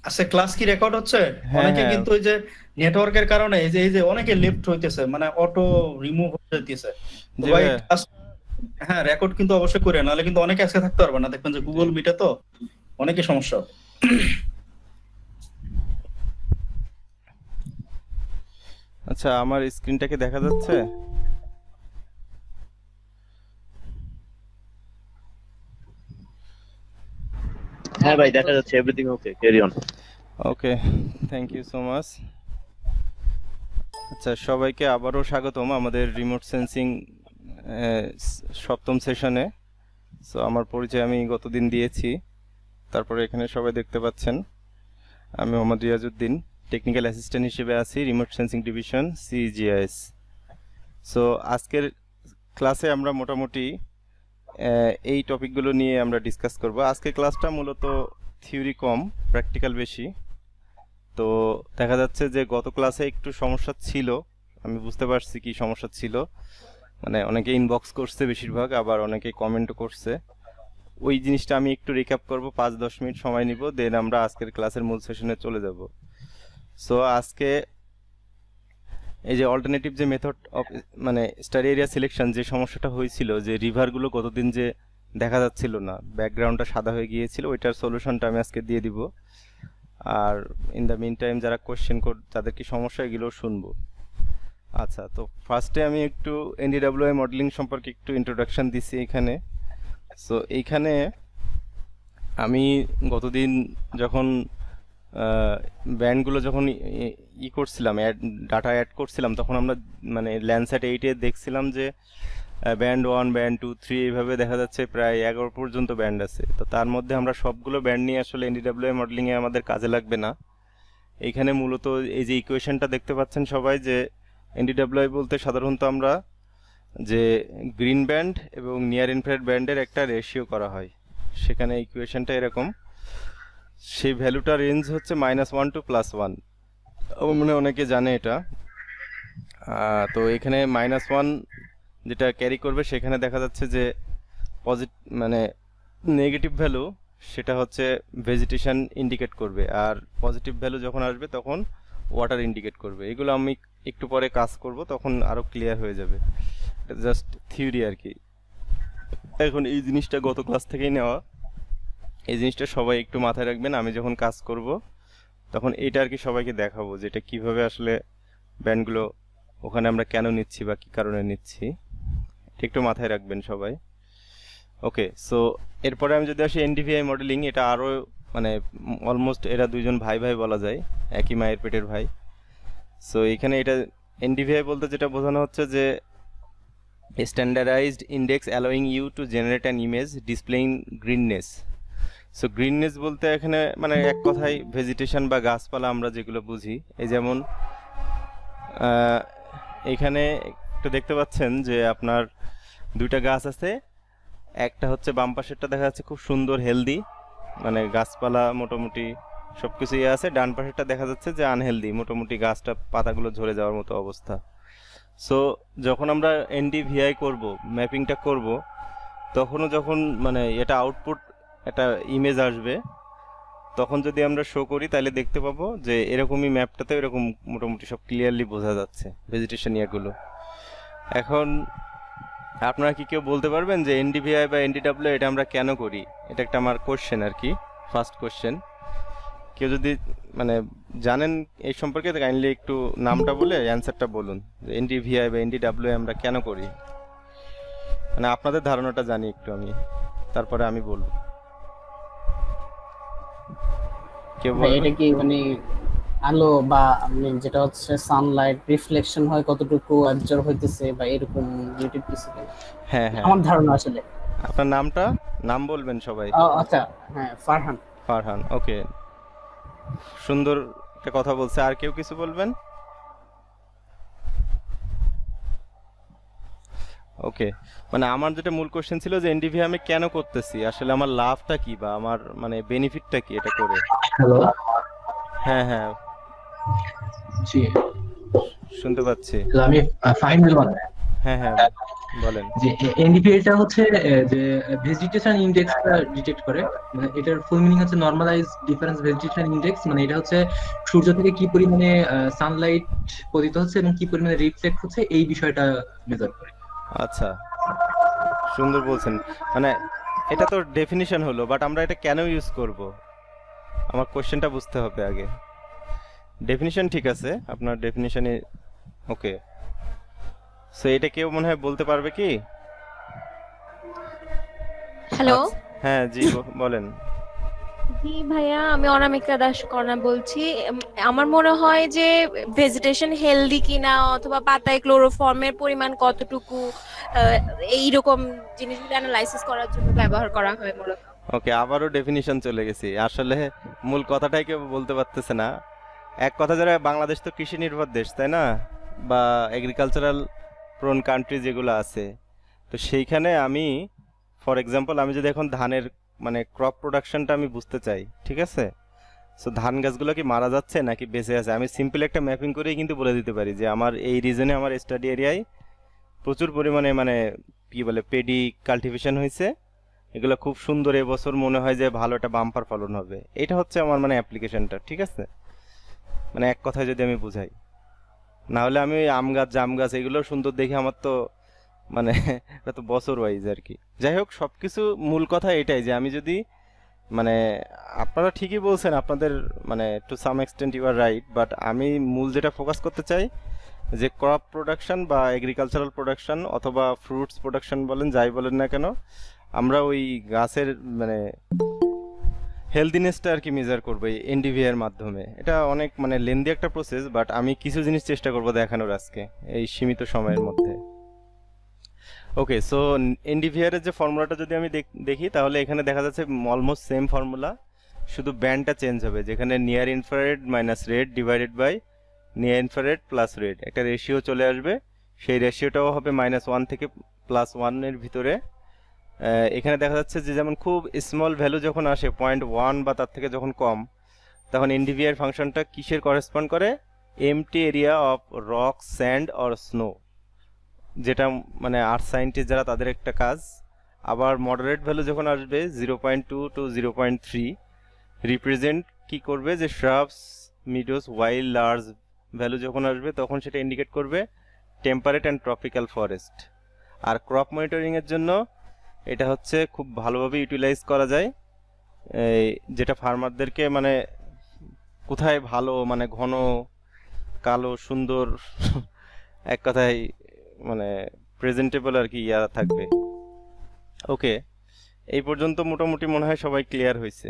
আচ্ছা, ক্লাস কি রেকর্ড হচ্ছে? হ্যাঁ অনেকে হ্যাঁ। কিন্তু এই যে নেটওয়ার্কের কারণে এই যে অনেকে লেফট হইতেছে, মানে অটো রিমুভ হয়ে যেতেছে। তো জি ভাই ভাই। ক্লাস, হ্যাঁ রেকর্ড কিন্তু অবশ্যই করে, নাহলে কিন্তু অনেকে আজকে থাকতে পারবে না, দেখবেন যে জি। গুগল মিটে তো অনেকে সমস্যা হবে। আচ্ছা, আমার স্ক্রিনটাকে দেখা যাচ্ছে? হ্যাঁ ভাই, দেখা যাচ্ছে। Everything okay, carry on. Okay, thank you so much. আচ্ছা, সবাইকে আবারও স্বাগতম আমাদের রিমোট সেন্সিং সপ্তম সেশনে। সো আমার পরিচয় আমি গতদিন দিয়েছি, তারপরে এখানে সবাই দেখতে পাচ্ছেন। আমি মোহাম্মদ রিয়াজউদ্দিন, টেকনিক্যাল অ্যাসিস্ট্যান্ট হিসেবে আছি remote sensing division CGIS. So আজকের ক্লাসে আমরা মোটামুটি এই টপিকগুলো নিয়ে আমরা ডিসকাস করব। আজকের ক্লাসটা মূলত থিওরি কম, প্র্যাকটিক্যাল বেশি। তো দেখা যাচ্ছে যে গত ক্লাসে একটু সমস্যা ছিল, আমি বুঝতে পারছি কি সমস্যা ছিল। মানে অনেকে ইনবক্স করছে বেশিরভাগ, আবার অনেকে কমেন্টও করছে। ওই জিনিসটা আমি একটু রিক্যাপ করব, 5-10 মিনিট সময় নিব, দেন আমরা আজকের ক্লাসের মূল সেশনে চলে যাব। সো আজকে এই যে অল্টারনেটিভ যে মেথড অফ মানে স্টাডি এরিয়া সিলেকশন, যে সমস্যাটা হয়েছিল যে রিভারগুলো গতদিন যে দেখা যাচ্ছিল না, ব্যাকগ্রাউন্ডটা সাদা হয়ে গিয়েছিল, ওইটার সলিউশনটা আমি আজকে দিয়ে দিব। আর ইন দ্য মিন টাইম যারা কোশ্চেন কোড, যাদের কি সমস্যা, এগুলো শুনবো। আচ্ছা, তো ফার্স্টে আমি একটু এনডিডব্লিউআই মডেলিং সম্পর্কে একটু ইন্ট্রোডাকশন দিছি এখানে। সো এইখানে আমি গতদিন যখন ব্যান্ডগুলো যখন করছিলাম, ডাটা অ্যাড করছিলাম, তখন আমরা মানে ল্যান্ডস্যাট 8-এ দেখছিলাম যে ব্যান্ড 1, ব্যান্ড 2, 3 এইভাবে দেখা যাচ্ছে প্রায় 11 পর্যন্ত ব্যান্ড আছে। তো তার মধ্যে আমরা সবগুলো ব্যান্ড নিয়ে আসলে এনডিডব্লিউআই মডেলিংয়ে আমাদের কাজে লাগবে না। এইখানে মূলত এই যে ইকুয়েশনটা দেখতে পাচ্ছেন সবাই, যে এনডিডব্লিউআই বলতে সাধারণত আমরা যে গ্রিন ব্যান্ড এবং নিয়ার ইনফ্রারেড ব্যান্ডের একটা রেশিও করা হয়। সেখানে ইকুয়েশনটা এরকম, সেই ভ্যালুটা রেঞ্জ হচ্ছে -1 টু +1। আমার মনে হয় অনেকে জানে এটা। তো এখানে -1 যেটা ক্যারি করবে, সেখানে দেখা যাচ্ছে যে মানে নেগেটিভ ভ্যালু, সেটা হচ্ছে ভেজিটেশন ইন্ডিকেট করবে, আর পজিটিভ ভ্যালু যখন আসবে তখন ওয়াটার ইন্ডিকেট করবে। এগুলো আমি একটু পরে কাজ করব, তখন আরো ক্লিয়ার হয়ে যাবে। জাস্ট থিওরি আর কি। এখন এই জিনিসটা গত ক্লাস থেকেই নেওয়া, এই জিনিসটা সবাই একটু মাথায় রাখবেন। আমি যখন কাজ করব তখন এটা আর কি সবাইকে দেখাবো, যে এটা কিভাবে আসলে ব্যান্ডগুলো ওখানে আমরা কেন নিচ্ছি বা কি কারণে নিচ্ছি, এটা একটু মাথায় রাখবেন সবাই। ওকে, সো এরপরে আমি যদি আসি এনডিভিআই মডেলিং, এটা আরও মানে অলমোস্ট এরা দুইজন ভাই ভাই বলা যায়, একই মায়ের পেটের ভাই। সো এখানে এটা এনডিভিআই বলতে যেটা বোঝানো হচ্ছে যে standardised index allowing you to generate an image displaying greenness. So greenness বলতে এখানে মানে এক কথায় ভেজিটেশন বা গাছপালা আমরা যেগুলো বুঝি। এই যেমন আহ, এখানে একটু দেখতে পাচ্ছেন যে আপনার দুইটা গাছ আছে। একটা হচ্ছে বাম পাশেরটা দেখা যাচ্ছে খুব সুন্দর হেলদি, মানে গাছপালা মোটামুটি সবকিছু ইয়ে আছে। ডান পাশেরটা দেখা যাচ্ছে যে আনহেলদি, মোটামুটি গাছটা পাতাগুলো ঝরে যাওয়ার মতো অবস্থা। সো যখন আমরা এনডিভিআই করব, ম্যাপিংটা করব, তখনও যখন মানে এটা আউটপুট একটা ইমেজ আসবে, তখন যদি আমরা শো করি তাহলে দেখতে পাবো যে এরকমই ম্যাপটাতে এরকম মোটামুটি সব ক্লিয়ারলি বোঝা যাচ্ছে ভেজিটেশন ইয়াগুলো। এখন আপনারা কি কেউ বলতে পারবেন যে এনডিভিআই বা এনডিডব্লিউ এটা আমরা কেন করি? এটা একটা আমার কোশ্চেন আর কি, ফার্স্ট কোশ্চেন। কেউ যদি মানে জানেন এই সম্পর্কে, কাইন্ডলি একটু নামটা বলে অ্যান্সারটা বলুন, যে এনডিভিআই বা এনডিডব্লিউ আমরা কেন করি। মানে আপনাদের ধারণাটা জানি একটু আমি, তারপরে আমি বলবো। কেউ ভাই বলবে? এটা কি মানে আলো বা যেটা হচ্ছে সানলাইট রিফ্লেকশন হয় কতটুকু অ্যাবজর্ব হইতেছে বা এরকম রিলেটেড কিছু কিনা? হ্যাঁ হ্যাঁ। আমার ধারণা আসলে। আপনার নামটা, নাম বলবেন সবাই। আচ্ছা, হ্যাঁ, ফারহান। ফারহান, ওকে, সুন্দর একটা কথা বলছে। আর কেউ কিছু বলবেন? ওকে, মানে আমার যেটা মূল কোশ্চেন ছিল যে এনডিভি আমি কেন করতেছি, আসলে আমার লাভটা কি বা আমার মানে বেনিফিটটা কি এটা করে। হ্যালো। হ্যাঁ হ্যাঁ, জি। শুনতে পাচ্ছি। আমি ফাহিম রিলওয়ান। হ্যাঁ হ্যাঁ, বলেন। যে এনডিপিএটা হচ্ছে যে ভেজিটেশন ইন্ডেক্সটা ডিটেক্ট করে। মানে এটার ফুল মিনিং হচ্ছে নর্মালাইজ ডিফারেন্স ভেজিটেশন ইন্ডেক্স। মানে এটা হচ্ছে সূর্য থেকে কি পরিমাণে সানলাইট পতিত হচ্ছে এবং কি পরিমাণে রিফ্লেক্ট হচ্ছে এই বিষয়টা মেজার করে। আচ্ছা, সুন্দর বলছেন। মানে এটা তো ডেফিনিশন হলো, বাট আমরা এটা কেন ইউজ করব? আমার কোশ্চেনটা বুঝতে হবে আগে। ডেফিনিশন ঠিক আছে, আপনার ডেফিনিশনে ওকে। সো এটা কেউ মনে হয় বলতে পারবে কি? হ্যালো। আচ্ছা, হ্যাঁ জি বলেন। জি ভাইয়া, আমি অনামিকা দাস কর্ণা বলছি। আমার মনে হয় যে ভেজিটেশন হেলদি কিনা অথবা পাতায় ক্লোরোফর্মের পরিমাণ কতটুকু, এইরকম জিনিসগুলো অ্যানালাইসিস করার জন্য ব্যবহার করা হয় মূলত। ওকে, আবারও ডেফিনিশন চলে গেছি। আসলে মূল কথাটাই কেউ বলতে পারতেছে না। এক কথা, যারা বাংলাদেশ তো কৃষি নির্ভর দেশ, তাই না? বা এগ্রিকালচারাল প্রোন কান্ট্রি যেগুলো আছে, তো সেইখানে আমি ফর এক্সাম্পল আমি যদি এখন ধানের মানে ক্রপ প্রোডাকশনটা আমি বুঝতে চাই, ঠিক আছে? সো ধান গাছগুলো কি মারা যাচ্ছে নাকি বেঁচে আছে, আমি সিম্পল একটা ম্যাপিং করেই কিন্তু বলে দিতে পারি যে আমার এই রিজনে, আমার স্টাডি এরিয়ায় প্রচুর পরিমাণে মানে কি বলে পেডি কাল্টিভেশন হয়েছে, এগুলো খুব সুন্দর, এবছর মনে হয় যে ভালো একটা বাম্পার ফলন হবে। এটা হচ্ছে আমার মানে অ্যাপ্লিকেশনটা, ঠিক আছে? মানে এক কথায় যদি আমি বুঝাই, না হলে আমি ওই আম গাছ জাম গাছ এগুলো সুন্দর দেখে আমার তো মানে এটা তো বছর ওয়াইজ আর কি। যাই হোক, সবকিছু মূল কথা এটাই যে আমি যদি মানে আপনারা ঠিকই বলছেন, আপনাদের মানে to some extent you are right, but আমি মূল যেটা ফোকাস করতে চাই যে ক্রপ প্রোডাকশন বা এগ্রিকালচারাল প্রোডাকশন অথবা ফ্রুটস প্রোডাকশন বলেন, যাই বলেন না কেন, আমরা ওই গাছের মানে হেলদিনেসটা আর কি মেজার করবো এই এনডিভি এর মাধ্যমে। এটা অনেক মানে লেন্দি একটা প্রসেস, বাট আমি কিছু জিনিস চেষ্টা করব দেখানোর আজকে এই সীমিত সময়ের মধ্যে। ওকে, সো এনডিভিআর এর যে ফর্মুলাটা যদি আমি দেখি, তাহলে এখানে দেখা যাচ্ছে অলমোস্ট সেম ফর্মুলা, শুধু ব্যান্ডটা চেঞ্জ হবে, যেখানে near infrared minus red divided by near infrared plus red একটা রেশিও চলে আসবে। সেই রেশিওটাও হবে -1 থেকে +1 এর ভিতরে। এখানে দেখা যাচ্ছে যে যেমন খুব স্মল ভ্যালু যখন আসে 0.1 বা তার থেকে যখন কম, তখন এনডিভিআর ফাংশনটা কিসের করেসপন্ড করে? Empty area of rock, sand or snow, যেটা মানে আর্থ সায়েন্টিস্ট যারা তাদের একটা কাজ। আবার মডারেট ভ্যালু যখন আসবে 0.2 টু 0.3, রিপ্রেজেন্ট কি করবে যে shrubs, meadows, wild large value যখন আসবে তখন সেটা ইন্ডিকেট করবে টেম্পারেট অ্যান্ড ট্রপিক্যাল ফরেস্ট। আর ক্রপ মনিটরিং এর জন্য এটা হচ্ছে খুব ভালোভাবে ইউটিলাইজ করা যায়, যেটা ফার্মারদেরকে মানে কোথায় ভালো মানে ঘন কালো সুন্দর এক কথায় মানে প্রেজেন্টেবল আর কি ইয়া থাকবে। ওকে, এই পর্যন্ত মোটামুটি মনে হয় সবাই ক্লিয়ার হয়েছে।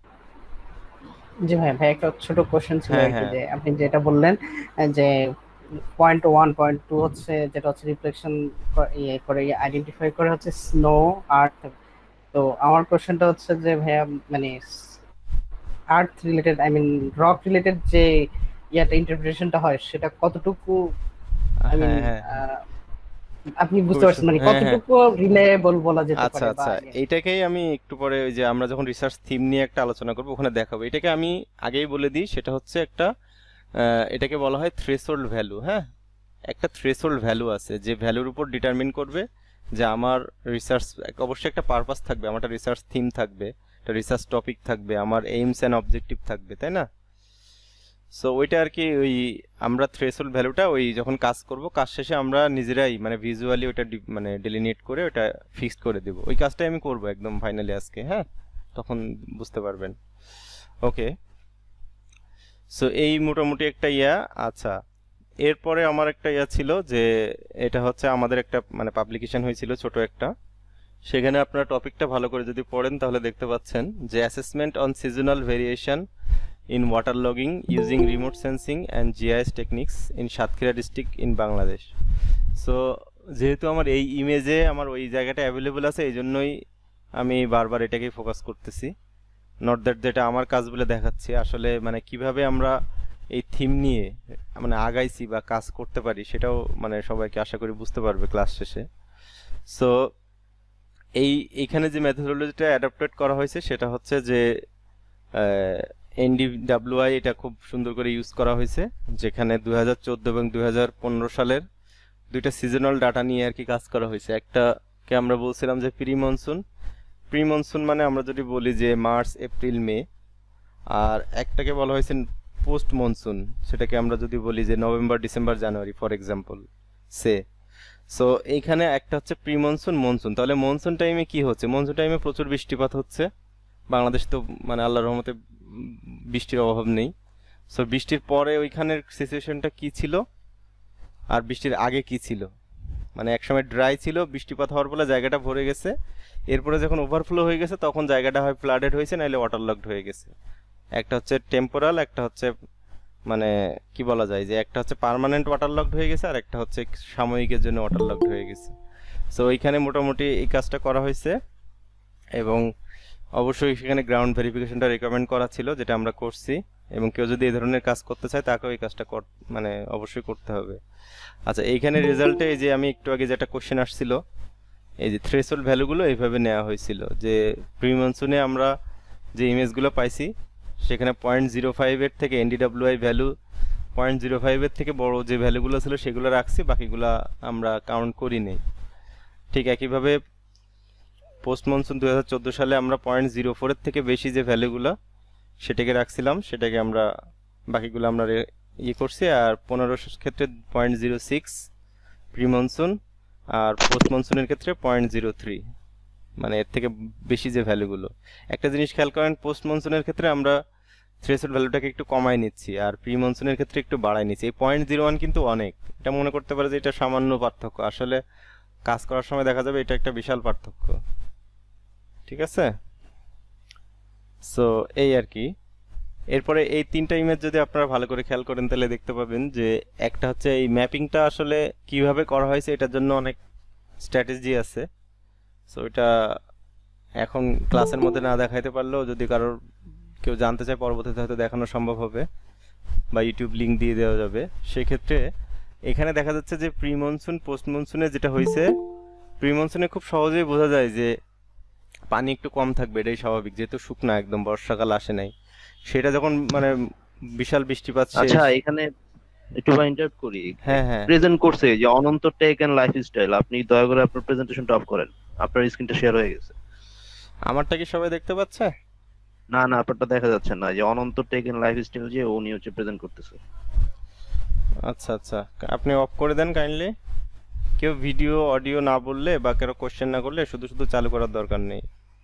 জি ভাই, একটা ছোট কোশ্চেন ছিল হ্যাঁ, আর কি, হ্যাঁ। যে আপনি যেটা বললেন যে 0.1 0.2 হচ্ছে যেটা হচ্ছে রিফ্লেকশন ইয়ে করে আইডেন্টিফাই করে হচ্ছে স্নো আর্থ। তো আমার কোশ্চেনটা হচ্ছে যে ভাইয়া মানে earth related, I mean rock related যে ইয়াটা ইন্টারপ্রিটেশনটা হয় সেটা কতটুকু, আই মিন হ্যাঁ হ্যাঁ, আপনি বুঝতে খুবই পারছেন মানে হ্যাঁ, হ্যাঁ। কতটুকু রিলায়েবল বলা যেতে আচ্ছা পারে বা আচ্ছা, এইটাকেই আমি একটু পরে ওই যে আমরা যখন রিসার্চ থিম নিয়ে একটা আলোচনা করবো ওখানে দেখাবো। এটাকে আমি আগেই বলে দিই, সেটা হচ্ছে একটা এটাকে বলা হয় থ্রেশহোল্ড ভ্যালু। হ্যাঁ, একটা থ্রেশহোল্ড ভ্যালু আছে যে ভ্যালুর উপর ডিটারমিন করবে যে আমার রিসার্চ অবশ্যই একটা পারপাস থাকবে, আমার একটা রিসার্চ থিম থাকবে, একটা রিসার্চ টপিক থাকবে, আমার এইমস অ্যান্ড অবজেক্টিভ থাকবে, তাই না? সো ওইটা আর কি ওই আমরা থ্রেশহোল্ড ভ্যালুটা ওই যখন কাজ করব, কাজ শেষে আমরা নিজেরাই মানে ভিজুয়ালি ওটা মানে ডেলিনেট করে ওটা ফিক্সড করে দেব। ওই কাজটাই আমি করব একদম ফাইনালি আজকে। হ্যাঁ, তখন বুঝতে পারবেন। ওকে, সো এই মোটামুটি একটা ইয়া। আচ্ছা, এরপরে আমার একটা ইয়া ছিল যে এটা হচ্ছে আমাদের একটা মানে পাবলিকেশন হয়েছিল ছোট একটা, সেখানে আপনারা টপিকটা ভালো করে যদি পড়েন তাহলে দেখতে পাচ্ছেন যে assessment on seasonal variation in water logging using remote sensing and GIS techniques in Satkhira district in Bangladesh. So যেহেতু আমার এই ইমেজে আমার ওই জায়গাটা অ্যাভেলেবল আছে, এই জন্যই আমি বারবার এটাকেই ফোকাস করতেছি, নট দ্যাট যেটা আমার কাজ বলে দেখাচ্ছি। আসলে মানে কিভাবে আমরা এই থিম নিয়ে মানে আগাইছি বা কাজ করতে পারি সেটাও মানে সবাইকে আশা করি বুঝতে পারবে ক্লাস শেষে। সো এইখানে যে মেথোডোলজিটা অ্যাডাপ্টেড করা হয়েছে সেটা হচ্ছে যে NDWI, এটা খুব সুন্দর করে ইউজ করা হয়েছে, যেখানে 2014 এবং 2015 সালের দুইটা সিজনাল ডাটা নিয়ে আর কি কাজ করা হয়েছে। একটাকে আমরা বলছিলাম যে প্রি মনসুন মানে আমরা যদি বলি যে মার্চ এপ্রিল মে, আর একটাকে বলা হয়েছে পোস্ট মনসুন, সেটাকে আমরা যদি বলি যে November December January for example so এইখানে একটা হচ্ছে প্রি মনসুন মনসুন। তাহলে মনসুন টাইমে কি হচ্ছে? মনসুন টাইমে প্রচুর বৃষ্টিপাত হচ্ছে। বাংলাদেশ তো মানে আল্লাহর রহমতে বৃষ্টির অভাব নেই। সো বৃষ্টির পরে ওইখানের সিচুয়েশনটা কি ছিল আর বৃষ্টির আগে কি ছিল, মানে একসময় ড্রাই ছিল, বৃষ্টিপাত হওয়ার ফলে জায়গাটা ভরে গেছে, এরপরে যখন ওভারফ্লো হয়ে গেছে তখন জায়গাটা হয় ফ্লাডেড হয়েছে, নাহলে ওয়াটারলকড হয়ে গেছে। একটা হচ্ছে টেম্পোরাল, একটা হচ্ছে মানে কি বলা যায় যে একটা হচ্ছে পার্মানেন্ট ওয়াটারলকড হয়ে গেছে, আর একটা হচ্ছে সাময়িকের জন্য ওয়াটারলকড হয়ে গেছে। সো ওইখানে মোটামুটি এই কাজটা করা হয়েছে, এবং অবশ্যই সেখানে গ্রাউন্ড ভেরিফিকেশনটা রেকমেন্ড করা ছিল, যেটা আমরা করছি। এবং কেউ যদি এই ধরনের কাজ করতে চায় তাকেও এই কাজটা মানে অবশ্যই করতে হবে। আচ্ছা, এইখানে রেজাল্টে এই যে আমি একটু আগে যেটা কোশ্চেন আসছিল, এই যে থ্রেশহোল্ড ভ্যালুগুলো এইভাবে নেওয়া হয়েছিল যে প্রি মনসুনে আমরা যে ইমেজগুলো পাইছি সেখানে 0.05 এর থেকে এনডিডব্লিউআই ভ্যালু 0.05 এর থেকে বড় যে ভ্যালুগুলো ছিল সেগুলো রাখছি, বাকিগুলো আমরা কাউন্ট করি নেই। ঠিক একইভাবে পোস্ট মনসুন 2014 সালে আমরা 0.04 এর থেকে বেশি যে ভ্যালুগুলো সেটাকে রাখছিলাম, সেটাকে আমরা বাকিগুলো আমরা করছি। আর 15 ক্ষেত্রে 0.06 প্রি মনসুন, আর পোস্ট মনসুনের ক্ষেত্রে 0.03, মানে এর থেকে বেশি যে ভ্যালুগুলো। একটা জিনিস খেয়াল করেন, পোস্ট মনসুনের ক্ষেত্রে আমরা থ্রেশহোল্ড ভ্যালুটাকে একটু কমাই নিচ্ছি, আর প্রি মনসুনের ক্ষেত্রে একটু বাড়াই নিচ্ছি। এই 0.01 কিন্তু অনেক, এটা মনে করতে পারে যে এটা সামান্য পার্থক্য, আসলে কাজ করার সময় দেখা যাবে এটা একটা বিশাল পার্থক্য। ঠিক আছে, সো এই আর কি। এরপরে এই তিনটা ইমেজ যদি আপনারা ভালো করে খেয়াল করেন তাহলে দেখতে পাবেন যে একটা হচ্ছে এই ম্যাপিংটা আসলে কিভাবে করা হয়েছে, এটার জন্য অনেক স্ট্র্যাটেজি আছে। সো এটা এখন ক্লাসের মধ্যে না দেখাইতে পারলেও যদি কারোর কেউ জানতে চায় পরবর্তীতে হয়তো দেখানো সম্ভব হবে, বা ইউটিউব লিঙ্ক দিয়ে দেওয়া যাবে। সেক্ষেত্রে এখানে দেখা যাচ্ছে যে প্রি মনসুন পোস্ট মনসুনে যেটা হয়েছে, প্রি মনসুনে খুব সহজেই বোঝা যায় যে পানি একটু কম থাকবে, এটাই স্বাভাবিক, যেহেতু শুকনা একদম, বর্ষাকাল আসে নাই। সেটা যখন মানে বিশাল বৃষ্টিপাত শেষ। আচ্ছা, এখানে একটু ইন্টারাপ্ট করি। হ্যাঁ হ্যাঁ, প্রেজেন্ট করছে যে অনন্ত টেক এন্ড লাইফস্টাইল, আপনি দয়া করে আপনার প্রেজেন্টেশনটা অফ করেন। আপনার স্ক্রিনটা শেয়ার হয়ে গেছে। আমারটা কি সবাই দেখতে পাচ্ছে? না না, আপনারটা দেখা যাচ্ছে না। যে অনন্ত টেক এন্ড লাইফস্টাইল যে উনি হচ্ছে প্রেজেন্ট করতেছে। আচ্ছা আচ্ছা, আপনি অফ করে দেন কাইন্ডলি। কেউ ভিডিও অডিও না বললে বা কারো কোশ্চেন না করলে শুধু শুধু চালু করার দরকার নেই।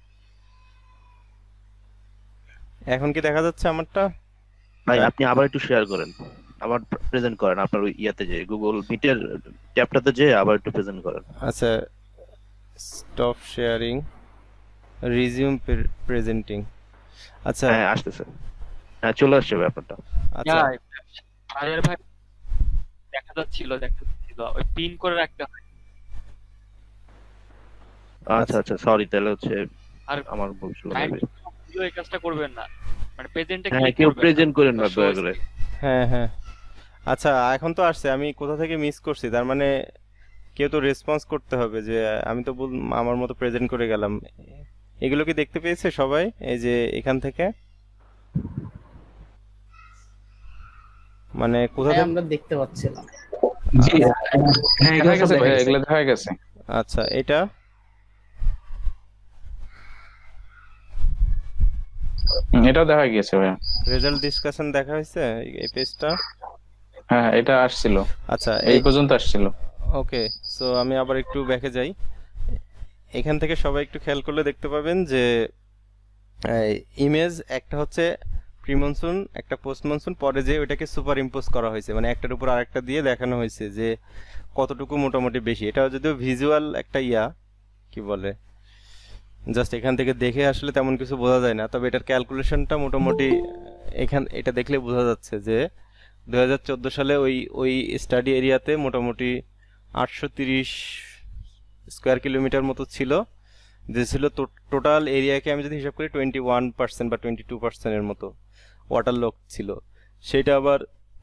এখন কি দেখা যাচ্ছে আমারটা? ভাই আপনি আবার একটু শেয়ার করেন, আবার প্রেজেন্ট করেন আপনার ওই ইয়াতে, যে গুগল মিটের ট্যাবটাতে যে আবার একটু প্রেজেন্ট করেন। আচ্ছা, স্টপ শেয়ারিং, রিজিউম প্রেজেন্টিং। আচ্ছা হ্যাঁ আসতেছে, হ্যাঁ চলে আসছে ব্যাপারটা। আচ্ছা ভাইয়ের ভাই দেখা যাচ্ছিল ওই পিন করে রাখতে হয়। আচ্ছা আচ্ছা, সরি, তাহলে হচ্ছে আর আমার ভুল ছিল। এই কাজটা করবেন না, মানে প্রেজেন্টে হ্যাঁ ক্লিক কেউ করবেন প্রেজেন্ট করেন না দয়া করে। হ্যাঁ হ্যাঁ, আচ্ছা এখন তো আসছে, আমি কোথা থেকে মিস করছি, তার মানে কেউ তো রেসপন্স করতে হবে যে আমি তো আমার মতো প্রেজেন্ট করে গেলাম। এগুলো কি দেখতে পেয়েছে সবাই? এই যে এখান থেকে মানে কোথা থেকে আমরা দেখতে পাচ্ছিলাম। জি হ্যাঁ, এগুলো সব দেখা গেছে। এগুলো দেখা গেছে। আচ্ছা, এটা এটাও দেখা গিয়েছে ভাইয়া। রেজাল্ট ডিসকাশন দেখা হয়েছে এই পেজটা? হ্যাঁ এটা আসছিল, আচ্ছা এই পর্যন্ত আসছিল। ওকে, সো আমি আবার একটু ব্যাকে যাই। এখান থেকে সবাই একটু খেয়াল করলে দেখতে পাবেন যে ইমেজ একটা হচ্ছে প্রি মনসুন, একটা পোস্ট মনসুন, পরে যে ওইটাকে সুপার ইম্পোজ করা হয়েছে, মানে একটার উপর আরেকটা দিয়ে দেখানো হয়েছে যে কতটুকু মোটামুটি বেশি। এটা যদিও ভিজুয়াল একটা কি বলে, জাস্ট এখান থেকে দেখে আসলে তেমন কিছু বোঝা যায় না, তবে এটার ক্যালকুলেশনটা মোটামুটি এটা দেখলে বোঝা যাচ্ছে যে 2014 সালে ওই স্টাডি এরিয়াতে মোটামুটি 830 স্কোয়ার কিলোমিটার মতো ছিল, যে ছিল টোটাল এরিয়াকে আমি যদি হিসাব করি 21% বা 22% মতো ওয়াটার লক ছিল। সেটা আবার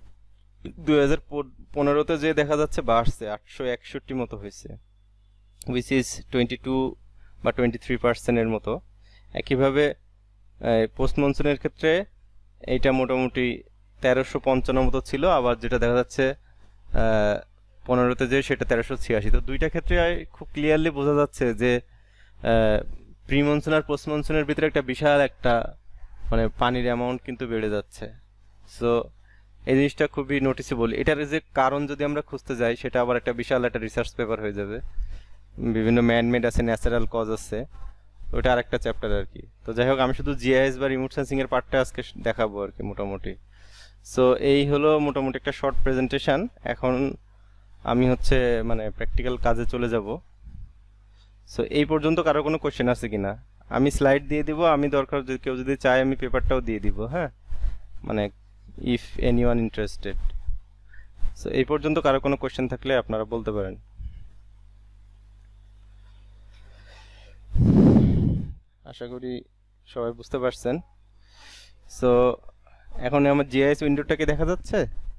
2015-তে যে দেখা যাচ্ছে বাড়ছে 861 মতো হয়েছে, উইচ ইজ 22 বা 23% মতো। একইভাবে পোস্ট মনসুনের ক্ষেত্রে এইটা মোটামুটি 1355 মতো ছিল, আবার যেটা দেখা যাচ্ছে 15তে যে সেটা 1386। তো দুইটা ক্ষেত্রে খুব ক্লিয়ারলি বোঝা যাচ্ছে যে প্রি মনসুন আর পোস্ট মনসুনের ভিতরে একটা বিশাল একটা মানে পানির অ্যামাউন্ট কিন্তু বেড়ে যাচ্ছে। সো এই জিনিসটা খুবই নোটিসেবল। এটার যে কারণ যদি আমরা খুঁজতে যাই সেটা আবার একটা বিশাল একটা রিসার্চ পেপার হয়ে যাবে। বিভিন্ন ম্যানমেড আছে, ন্যাচারাল কজ আছে, ওটা আরেকটা চ্যাপ্টার আর কি। তো যাই হোক, আমি শুধু জিআইএস বা রিমোট সেন্সিং এর পার্টটা আজকে দেখাবো আর কি মোটামুটি। সো এই হলো মোটামুটি একটা শর্ট প্রেজেন্টেশন। এখন আমি হচ্ছে মানে প্র্যাকটিক্যাল কাজে চলে যাব। সো এই পর্যন্ত কারো কোনো কোশ্চেন আছে কিনা? আমি স্লাইড দিয়ে দিব, আমি দরকার যদি কেউ যদি চায় আমি পেপারটাও দিয়ে দিব, হ্যাঁ, মানে ইফ এনিওয়ান ইন্টারেস্টেড। সো এই পর্যন্ত কারো কোনো কোশ্চেন থাকলে আপনারা বলতে পারেন। আশা করি সবাই বুঝতে পারছেন। সো এখন আমার জিআইএস উইন্ডোটাকে দেখা যাচ্ছে?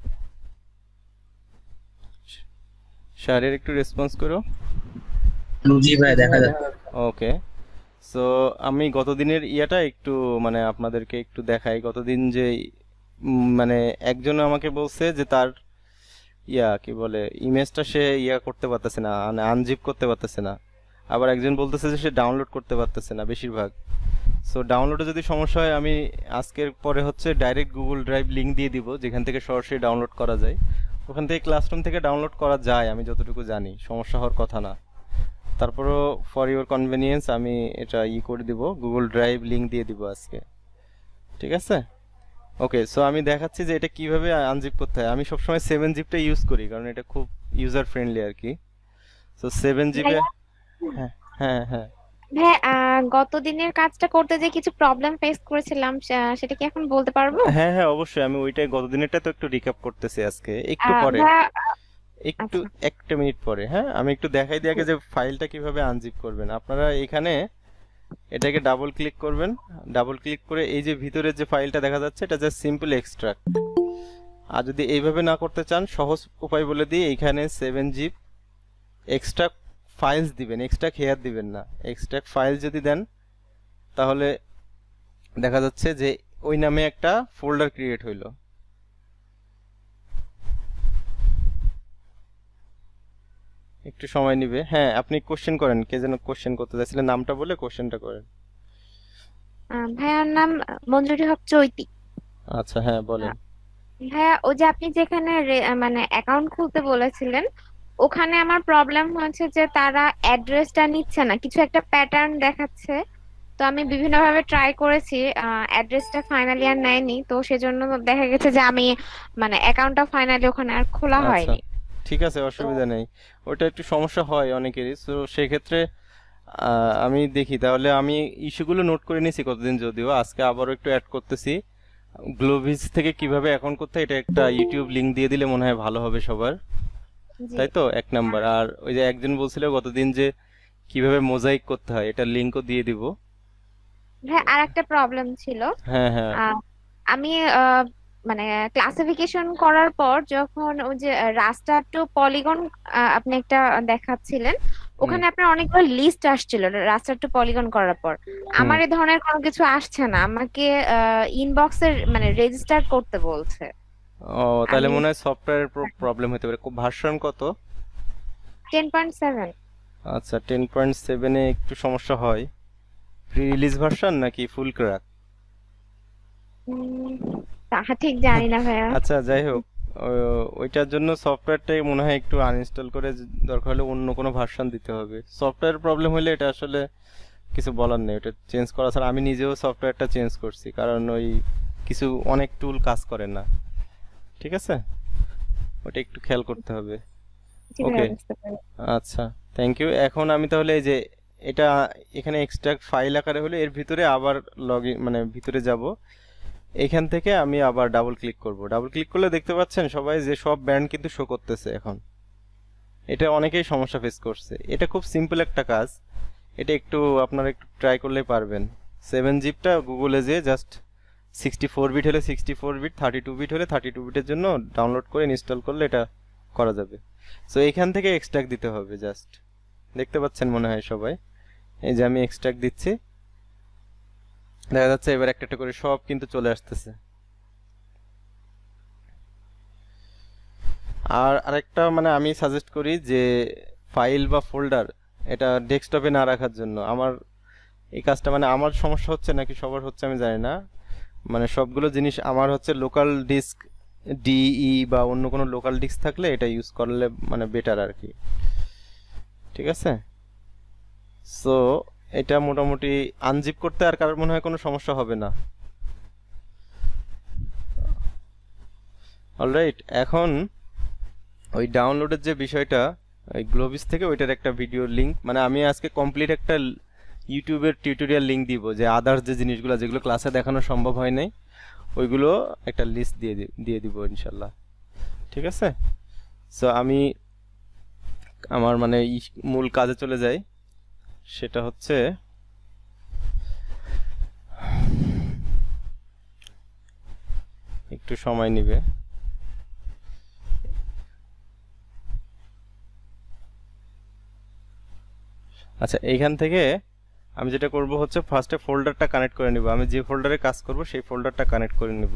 শাহরিয়ার একটু রেসপন্স করো। জি ভাই দেখা যাচ্ছে। ওকে, সো আমি গতদিনের ইয়াটা একটু মানে আপনাদেরকে একটু দেখাই। গতদিন যে মানে একজন আমাকে বলছে যে তার কি বলে ইমেজটা সে করতে পারতেছে না, মানে আনজিপ করতে পারতেছে না। আবার একজন বলতেছে যে সে ডাউনলোড করতে পারতেছে না বেশিরভাগ। সো ডাউনলোডে যদি সমস্যা হয় আমি আজকের পরে হচ্ছে ডাইরেক্ট গুগল ড্রাইভ লিঙ্ক দিয়ে দিব, যেখান থেকে সরাসরি ডাউনলোড করা যায়। ওখান থেকে ক্লাসরুম থেকে ডাউনলোড করা যায় আমি যতটুকু জানি, সমস্যা হওয়ার কথা না। তারপরও ফর ইউর কনভেনিয়েন্স আমি এটা করে দিব, গুগল ড্রাইভ লিঙ্ক দিয়ে দিব আজকে, ঠিক আছে? ওকে, সো আমি দেখাচ্ছি যে এটা কিভাবে আনজিপ করতে হয়। আমি সবসময় 7 জিপটা ইউজ করি কারণ এটা খুব ইউজার ফ্রেন্ডলি আর কি। সো 7 জিপে হ্যাঁ হ্যাঁ হ্যাঁ ভাই গত দিনের কাজটা করতে যে কিছু প্রবলেম ফেস করেছিলাম সেটা কি এখন বলতে পারবো? হ্যাঁ হ্যাঁ অবশ্যই, আমি ওইটাই গতদিনেরটা তো একটু রিক্যাপ করতেছি আজকে, একটু পরে, একটু একটা মিনিট পরে। হ্যাঁ, আমি একটু দেখাই দিই আগে যে ফাইলটা কিভাবে আনজিপ করবেন। আপনারা এখানে এটাকে ডাবল ক্লিক করবেন, ডাবল ক্লিক করে এই যে ভিতরের যে ফাইলটা দেখা যাচ্ছে এটা জাস্ট সিম্পল এক্সট্রাক্ট। আর যদি এইভাবে না করতে চান সহজ উপায় বলে দিই, এইখানে 7 জিপ এক্সট্রাক্ট ফাইলস দিবেন, এক্সট্রাক্ট হেয়ার দিবেন না। এক্সট্রাক্ট ফাইল যদি দেন তাহলে দেখা যাচ্ছে যে ওই নামে একটা ফোল্ডার ক্রিয়েট হইলো। একটু সময় নিবে। হ্যাঁ, আপনি কোশ্চেন করেন, কে যেন কোশ্চেন করতে চাইছিলেন, নামটা বলে কোশ্চেনটা করেন। ভাইয়ার নাম মঞ্জুরি হক চৈতি। আচ্ছা হ্যাঁ বলেন। ভাইয়া ওই যে আপনি যেখানে মানে অ্যাকাউন্ট খুলতে বলেছিলেন ওখানে আমার প্রবলেম হয়েছে যে তারা অ্যাড্রেসটা নিচ্ছে না, কিছু একটা প্যাটার্ন দেখাচ্ছে। তো আমি বিভিন্নভাবে ট্রাই করেছি, অ্যাড্রেসটা ফাইনালি আর নেয়নি। তো সেজন্য দেখা গেছে যে আমি মানে অ্যাকাউন্টটা ফাইনালি ওখানে আর খোলা আচ্ছা হয়নি। ঠিক আছে, অসুবিধা নেই, ওটা একটু সমস্যা হয় অনেকেরই। তো সেক্ষেত্রে আমি দেখি তাহলে, আমি ইস্যুগুলো নোট করে নিয়েছি কতদিন, যদিও আজকে আবারও একটু অ্যাড করতেছি। গ্লোভিজ থেকে কিভাবে অ্যাকাউন্ট করতে হয় এটা একটা ইউটিউব লিংক দিয়ে দিলে মনে হয় ভালো হবে সবার, জি তাই তো? এক নাম্বার। আর ওই যে একজন বলছিল গতদিন যে কিভাবে মোজাইক করতে হয়, এটা লিংকও দিয়ে দিব। ভাই আর একটা প্রবলেম ছিল, হ্যাঁ হ্যাঁ আমি মানে ক্লাসিফিকেশন করার পর যখন ওই যে রাস্টার টু পলিগন আপনি একটা দেখাচ্ছিলেন, ওখানে আপনার অনেকগুলো লিস্ট আসছিল রাস্টার টু পলিগন করার পর। আমার এই ধরনের কোনো কিছু আসছে না, আমাকে ইনবক্সের মানে রেজিস্টার করতে বলছে। ও তাহলে আমি মনে হয় সফটওয়্যারের প্রবলেম হতে পারে। ভার্সন কত? 10.7। আচ্ছা 10.7 এ একটু সমস্যা হয়। প্রি রিলিজ ভার্সন নাকি ফুল ক্র্যাক? তাহা ঠিক জানি না ভাইয়া। আচ্ছা যাই হোক, ওইটার জন্য সফটওয়্যারটাই মনে হয় একটু আনইনস্টল করে দরকার হলে অন্য কোনো ভার্সন দিতে হবে। সফটওয়্যার প্রবলেম হলে এটা আসলে কিছু বলার নেই, ওটা চেঞ্জ করা ছাড়া। আমি নিজেও সফটওয়্যারটা চেঞ্জ করছি কারণ ওই কিছু অনেক টুল কাজ করে না, ঠিক আছে? ওটা একটু খেয়াল করতে হবে। ওকে আচ্ছা, থ্যাংক ইউ। এখন আমি তাহলে এই যে এটা এখানে এক্সট্রাক্ট ফাইল আকারে হলে এর ভিতরে আবার লগইন মানে ভিতরে যাব। এখান থেকে আমি আবার ডাবল ক্লিক করব। ডাবল ক্লিক করলে দেখতে পাচ্ছেন সবাই যে সব ব্যান্ড কিন্তু শো করতেছে এখন। এটা অনেকেই সমস্যা ফেস করছে। এটা খুব সিম্পল একটা কাজ, এটা একটু আপনারা একটু ট্রাই করলেই পারবেন। 7 জিপটা গুগলে যে জাস্ট 64 বিট হলে 64 বিট, 32 বিট হলে 32 বিটের জন্য ডাউনলোড করে ইনস্টল করলে এটা করা যাবে। সো এখান থেকে এক্সট্রাক্ট দিতে হবে জাস্ট, দেখতে পাচ্ছেন মনে হয় সবাই। এই যে আমি এক্সট্রাক্ট দিচ্ছি, দেখা যাচ্ছে এবার একটা একটা করে সব কিন্তু চলে আসতেছে। আর আরেকটা মানে আমি সাজেস্ট করি যে ফাইল বা ফোল্ডার এটা ডেস্কটপে না রাখার জন্য। আমার এই কাজটা মানে আমার সমস্যা হচ্ছে নাকি সবার হচ্ছে আমি জানি না, মানে সবগুলো জিনিস আমার হচ্ছে লোকাল ডিস্ক ডিই বা অন্য কোনো লোকাল ডিস্ক থাকলে এটা ইউজ করলে মানে বেটার আর কি, ঠিক আছে? সো এটা মোটামুটি আনজিপ করতে আর কারোর মনে হয় কোনো সমস্যা হবে না। অলরাইট, এখন ওই ডাউনলোডের যে বিষয়টা ওই গ্লোবিস থেকে ওইটার একটা ভিডিও লিংক, মানে আমি আজকে কমপ্লিট একটা ইউটিউবের টিউটোরিয়াল লিংক দিব যে আদার্স যে জিনিসগুলো যেগুলো ক্লাসে দেখানো সম্ভব হয় নাই ওইগুলো একটা লিস্ট দিয়ে দিব ইনশাল্লাহ, ঠিক আছে? সো আমি আমার মানে মূল কাজে চলে যাই, সেটা হচ্ছে একটু সময় নেবে। আচ্ছা, এইখান থেকে আমি যেটা করব হচ্ছে ফার্স্টে ফোল্ডারটা কানেক্ট করে নিব। আমি যে ফোল্ডারে কাজ করব সেই ফোল্ডারটা কানেক্ট করে নিব।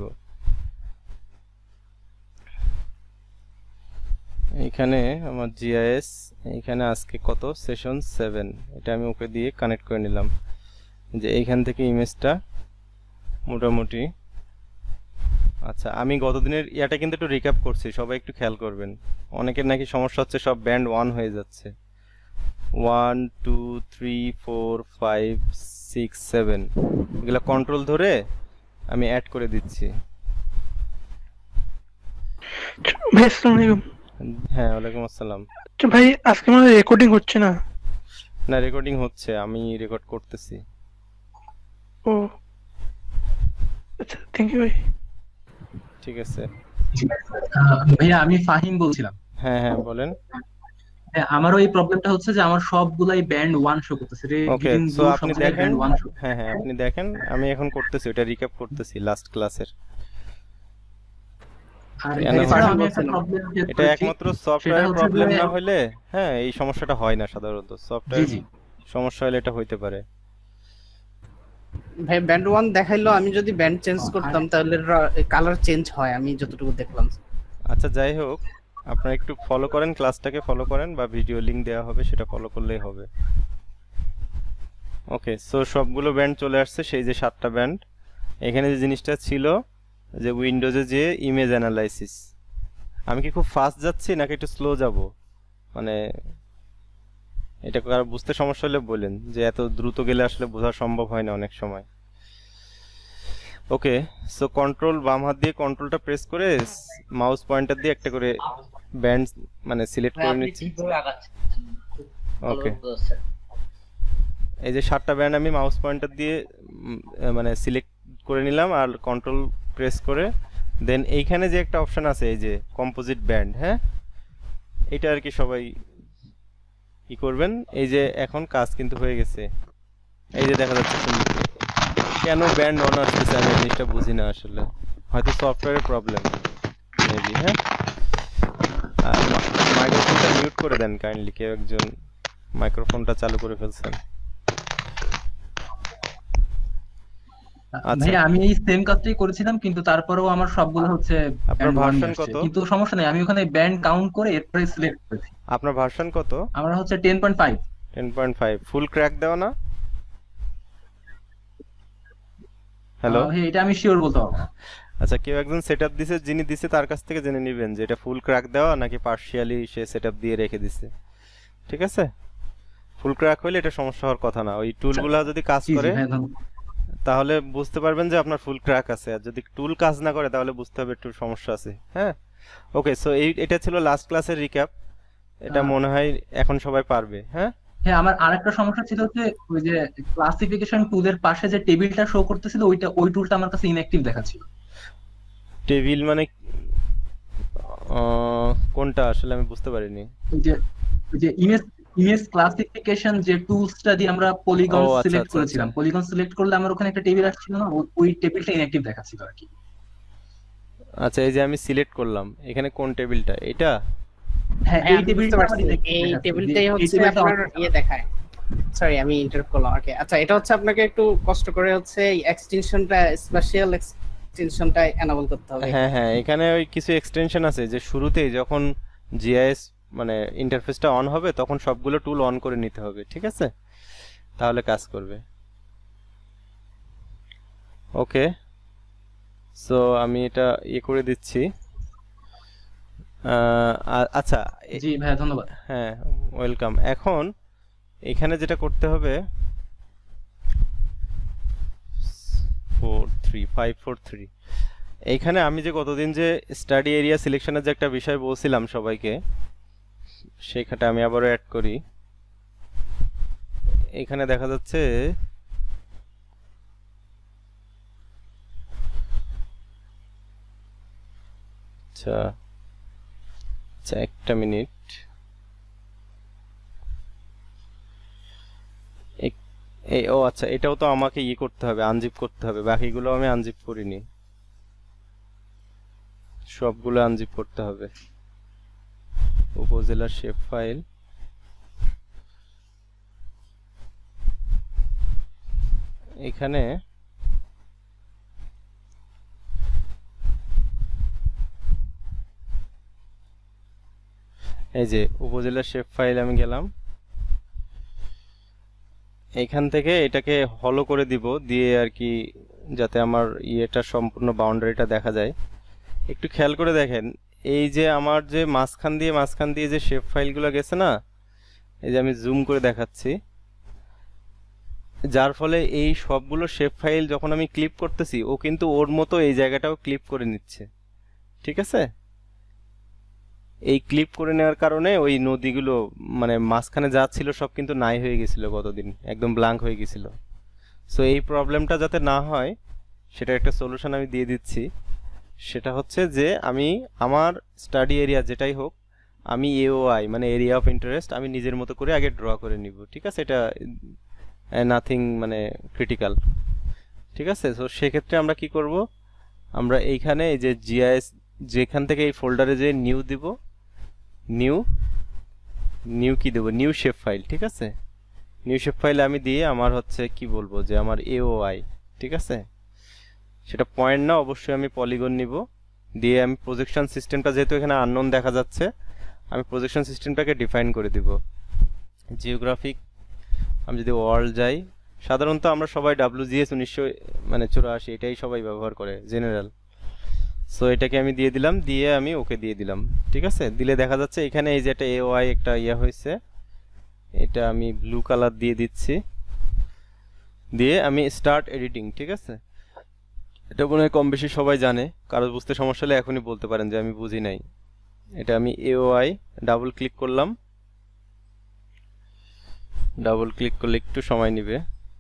এইখানে আমার জিআইএস, এইখানে আজকে কত সেশন 7, এটা আমি ওকে দিয়ে কানেক্ট করে নিলাম। যে এইখান থেকে ইমেজটা মোটামুটি, আচ্ছা আমি গতদিনের ইয়াটা কিন্তু একটু রিক্যাপ করছি, সবাই একটু খেয়াল করবেন। অনেকের নাকি সমস্যা হচ্ছে সব ব্যান্ড 1 হয়ে যাচ্ছে। 1 2 3 4 5 6 7 এগুলা কন্ট্রোল ধরে আমি অ্যাড করে দিচ্ছি। ভাই আসসালামু আলাইকুম। হ্যাঁ, ওয়ালাইকুম আসসালাম। আচ্ছা ভাই, আজকে মানে রেকর্ডিং হচ্ছে না? না, রেকর্ডিং হচ্ছে, আমি রেকর্ড করতেছি। ও আচ্ছা, থ্যাংক ইউ ভাই। ঠিক আছে ভাইয়া, আমি ফাহিম বলছিলাম। হ্যাঁ হ্যাঁ বলেন। হ্যাঁ, আমারও এই প্রবলেমটা হচ্ছে যে আমার সবগুলাই ব্যান্ড 1 শো করতেছে। ওকে, সো আপনি দেখেন, হ্যাঁ হ্যাঁ আপনি দেখেন আমি এখন করতেছি, ওটা রিক্যাপ করতেছি লাস্ট ক্লাসের। এটা একমাত্র সফটওয়্যার প্রবলেম না হলে, হ্যাঁ এই সমস্যাটা হয় না সাধারণত। সফটওয়্যার সমস্যা হলে এটা হইতে পারে। ভাই ব্যান্ড 1 দেখাইলো, আমি যদি ব্যান্ড চেঞ্জ করতাম তাহলে কালার চেঞ্জ হয়, আমি যতটুকু দেখলাম। আচ্ছা যাই হোক, আপনারা একটু ফলো করেন, ক্লাসটাকে ফলো করেন, বা ভিডিও লিংক দেওয়া হবে সেটা ফলো করলেই হবে। ওকে, সো সবগুলো ব্যান্ড চলে আসছে, সেই যে 7টা ব্যান্ড। এখানে যে জিনিসটা ছিল যে উইন্ডোজে যে ইমেজ অ্যানালাইসিস, আমি কি খুব ফাস্ট যাচ্ছি নাকি একটু স্লো যাব? মানে এটা কারো বুঝতে সমস্যা হলে বলেন, যে এত দ্রুত গেলে আসলে বোঝা সম্ভব হয় না অনেক সময়। ওকে, সো কন্ট্রোল বাম হাত দিয়ে কন্ট্রোলটা প্রেস করে মাউস পয়েন্টার দিয়ে একটা করে ব্যান্ড মানে সিলেক্ট করে নিচ্ছি। ওকে, এই যে 7টা ব্যান্ড আমি মাউস পয়েন্টার দিয়ে মানে সিলেক্ট করে নিলাম, আর কন্ট্রোল প্রেস করে দেন এইখানে যে একটা অপশন আছে এই যে কম্পোজিট ব্যান্ড, হ্যাঁ এটা আর কি সবাই কি করবেন। এই যে এখন কাজ কিন্তু হয়ে গেছে, এই যে দেখা যাচ্ছে। কেন ব্যান্ড অন আসতেছে আমি জিনিসটা বুঝি না আসলে, হয়তো সফটওয়্যারের প্রবলেম মেবি। হ্যাঁ, মাইক্রোফোনটা মিউট করে দেন কাইন্ডলি, কেউ একজন মাইক্রোফোনটা চালু করে ফেলছেন। ভাই আমি এই সেম কাজটাই করেছিলাম, কিন্তু তারপরেও আমার সবগুলো হচ্ছে আপনার ভার্সন কত? কিন্তু সমস্যা নেই, আমি ওখানে ব্যান্ড কাউন্ট করে এরপরে সিলেক্ট করেছি। আপনার ভার্সন কত? আমার হচ্ছে 10.5। 10.5 ফুল ক্র্যাক দাও না? হ্যালো, এটা আমি শিওর বলতে পারবো না। আচ্ছা, কেউ একজন সেটআপ দিছে, যিনি দিছে তার কাছ থেকে জেনে নেবেন যে এটা ফুল ক্র্যাক দেওয়া নাকি পার্শিয়ালি সে সেটআপ দিয়ে রেখে দিছে, ঠিক আছে? ফুল ক্র্যাক হইলে এটা সমস্যা হওয়ার কথা না। ওই টুলগুলো যদি কাজ করে তাহলে বুঝতে পারবেন যে আপনার ফুল ক্র্যাক আছে, আর যদি টুল কাজ না করে তাহলে বুঝতে হবে একটু সমস্যা আছে। হ্যাঁ, ওকে, সো এটা ছিল লাস্ট ক্লাসের রিক্যাপ। এটা মনে হয় এখন সবাই পারবে। হ্যাঁ হ্যাঁ, আমার আরেকটা সমস্যা ছিল যে ওই যে ক্লাসিফিকেশন টুলের পাশে যে টেবিলটা শো করতেছিল ওই টুলটা আমার কাছে ইনঅ্যাক্টিভ দেখাচ্ছিল। টেবিল মানে কোনটা আসলে আমি বুঝতে পারিনি। ওই যে ইমেজ ক্লাসিফিকেশন যে টুলসটা দিয়ে আমরা পলিগন সিলেক্ট করেছিলাম, পলিগন সিলেক্ট করলে আমার ওখানে একটা টেবিল আসছিল না, ওই টেবিলটা ইনঅ্যাক্টিভ দেখাচ্ছিল আর কি। আচ্ছা, এই যে আমি সিলেক্ট করলাম, এখানে কোন টেবিলটা? এটা? হ্যাঁ, এই টেবিলটাই হচ্ছে আপনার ইয়ে দেখায়। সরি আমি ইন্টারাপ্ট করলাম। ওকে, আচ্ছা এটা হচ্ছে আপনাকে একটু কষ্ট করে হচ্ছে এই এক্সটেনশনটা স্পেশাল এক্সটেনশনটা এনাবল করতে হবে। হ্যাঁ হ্যাঁ, এখানে ওই কিছু এক্সটেনশন আছে যে শুরুতেই যখন জিআইএস মানে ইন্টারফেসটা অন হবে তখন সবগুলো টুল অন করে নিতে হবে, ঠিক আছে? তাহলে কাজ করবে। ওকে, সো আমি এটা করে দিচ্ছি। আচ্ছা, জি ভাইয়া ধন্যবাদ। হ্যাঁ ওয়েলকাম। এখন এখানে যেটা করতে হবে 543 এইখানে আমি যে কতদিন যে স্টাডি এরিয়া সিলেকশনের যে একটা বিষয় বলছিলাম সবাইকে, সেইখানে আমি আবারও অ্যাড করি। এখানে দেখা যাচ্ছে আচ্ছা আচ্ছা একটা মিনিট, ও আচ্ছা, এটাও তো আমাকে করতে হবে, আনজিপ করতে হবে। বাকিগুলো আমি আনজিপ করিনি, সবগুলো আনজিপ করতে হবে। উপজেলার শেপ ফাইল, এখানে এই যে উপজেলার শেপ ফাইল আমি গেলাম, এইখান থেকে এটাকে হলো করে দিব, দিয়ে আর কি যাতে আমার ইয়েটা সম্পূর্ণ বাউন্ডারিটা দেখা যায়। একটু খেয়াল করে দেখেন, এই যে আমার যে মাঝখান দিয়ে যে শেপ ফাইলগুলো গেছে না, এই যে আমি জুম করে দেখাচ্ছি, যার ফলে এই সবগুলো শেপ ফাইল যখন আমি ক্লিপ করতেছি ও কিন্তু ওর মতো এই জায়গাটাও ক্লিপ করে নিচ্ছে, ঠিক আছে? এই ক্লিপ করে নেওয়ার কারণে ওই নদীগুলো মানে মাঝখানে যা ছিল সব কিন্তু নাই হয়ে গেছিল, কতদিন একদম ব্ল্যাঙ্ক হয়ে গেছিল। সো এই প্রবলেমটা যাতে না হয় সেটা একটা সলিউশন আমি দিয়ে দিচ্ছি। সেটা হচ্ছে যে আমি আমার স্টাডি এরিয়া যেটাই হোক, আমি এওআই মানে এরিয়া অফ ইন্টারেস্ট আমি নিজের মতো করে আগে ড্র করে নিব, ঠিক আছে? এটা নাথিং মানে ক্রিটিক্যাল, ঠিক আছে? সো সেক্ষেত্রে আমরা কি করব, আমরা এইখানে এই যে জিআইএস যেখান থেকে এই ফোল্ডারে যে নিউ দিব, নিউ কি দেব, নিউ শেপ ফাইল, ঠিক আছে? নিউ শেপ ফাইল আমি দিয়ে আমার হচ্ছে কি বলবো যে আমার এওআই, ঠিক আছে? সেটা পয়েন্ট না, অবশ্যই আমি পলিগন নিব। দিয়ে আমি প্রজেকশন সিস্টেমটা যেহেতু এখানে আননোন দেখা যাচ্ছে, আমি প্রজেকশন সিস্টেমটাকে ডিফাইন করে দিব। জিওগ্রাফিক, আমি যদি ওয়ার্ল্ড যাই, সাধারণত আমরা সবাই WGS 1984 এটাই সবাই ব্যবহার করে জেনারেল। সো এটাকে আমি দিয়ে দিলাম, দিয়ে আমি ওকে দিয়ে দিলাম, ঠিক আছে? দিলে দেখা যাচ্ছে এখানে এই যে একটা এওআই একটা ইয়া হয়েছে, এটা আমি ব্লু কালার দিয়ে দিচ্ছি, দিয়ে আমি স্টার্ট এডিটিং, ঠিক আছে? এটা মনে হয় কম বেশি সবাই জানে, কারো বুঝতে সমস্যা হলে এখনই বলতে পারেন যে আমি বুঝি নাই। এটা আমি এওআই ডাবল ক্লিক করলাম, ডাবল ক্লিক করলে একটু সময় নেবে।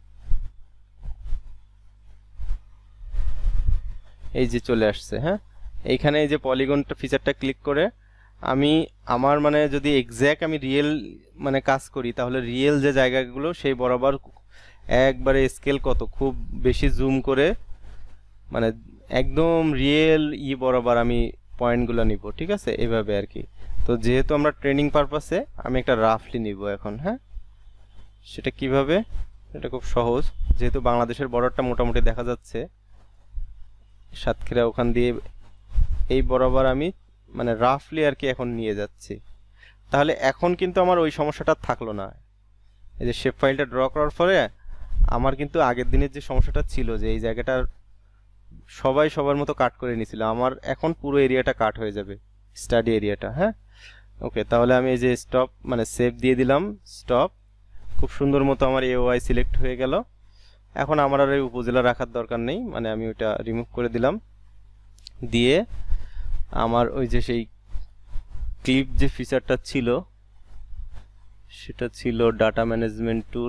এই যে চলে আসছে, হ্যাঁ? এইখানে এই যে পলিগনটা ফিচারটা ক্লিক করে আমি আমার মানে যদি এক্স্যাক্ট আমি রিয়েল মানে কাজ করি, তাহলে রিয়েল যে জায়গাগুলো সেই বরাবর একবারে স্কেল কত খুব বেশি জুম করে মানে একদম রিয়েল বরাবর আমি পয়েন্টগুলো নিব, ঠিক আছে? এইভাবে আর কি। তো যেহেতু আমরা ট্রেনিং পারপাসে আমি একটা রাফলি নিব এখন, হ্যাঁ? সেটা কিভাবে, এটা খুব সহজ। যেহেতু বাংলাদেশের বর্ডারটা মোটামুটি দেখা যাচ্ছে, সাতক্ষীরা ওখান দিয়ে এই বরাবর আমি মানে রাফলি আর কি এখন নিয়ে যাচ্ছি। তাহলে এখন কিন্তু আমার ওই সমস্যাটা থাকলো না। এই যে শেপ ফাইলটা ড্র করার পরে আমার কিন্তু আগের দিনের যে সমস্যাটা ছিল যে এই জায়গাটা সবাই সবার মতো কাট করে নিয়েছিল, আমার এখন পুরো এরিয়াটা কাট হয়ে যাবে, স্টাডি এরিয়াটা, হ্যাঁ? ওকে, তাহলে আমি এই যে স্টপ মানে সেভ দিয়ে দিলাম, স্টপ। খুব সুন্দর মতো আমার এওআই সিলেক্ট হয়ে গেল। এখন আমার আর এই উপজেলা রাখার দরকার নেই, মানে আমি ওইটা রিমুভ করে দিলাম। দিয়ে আমার ওই যে সেই ক্লিপ যে ফিচারটা ছিল সেটা ছিল data management tool,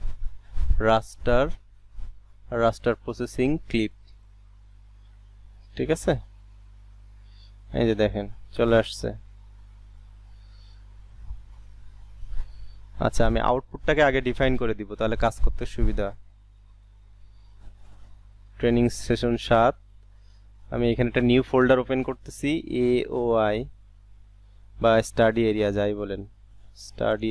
raster processing clip, ঠিক আছে? এই যে দেখেন চলে আসছে। আচ্ছা, আমি আউটপুটটাকে আগে ডিফাইন করে দিব, তাহলে কাজ করতে সুবিধা। ট্রেনিং সেশন 7, আমি এখানে একটা নিউ ফোল্ডার ওপেন করতেছি, এওআই বা স্টাডি এরিয়া যাই বলেন, স্টাডি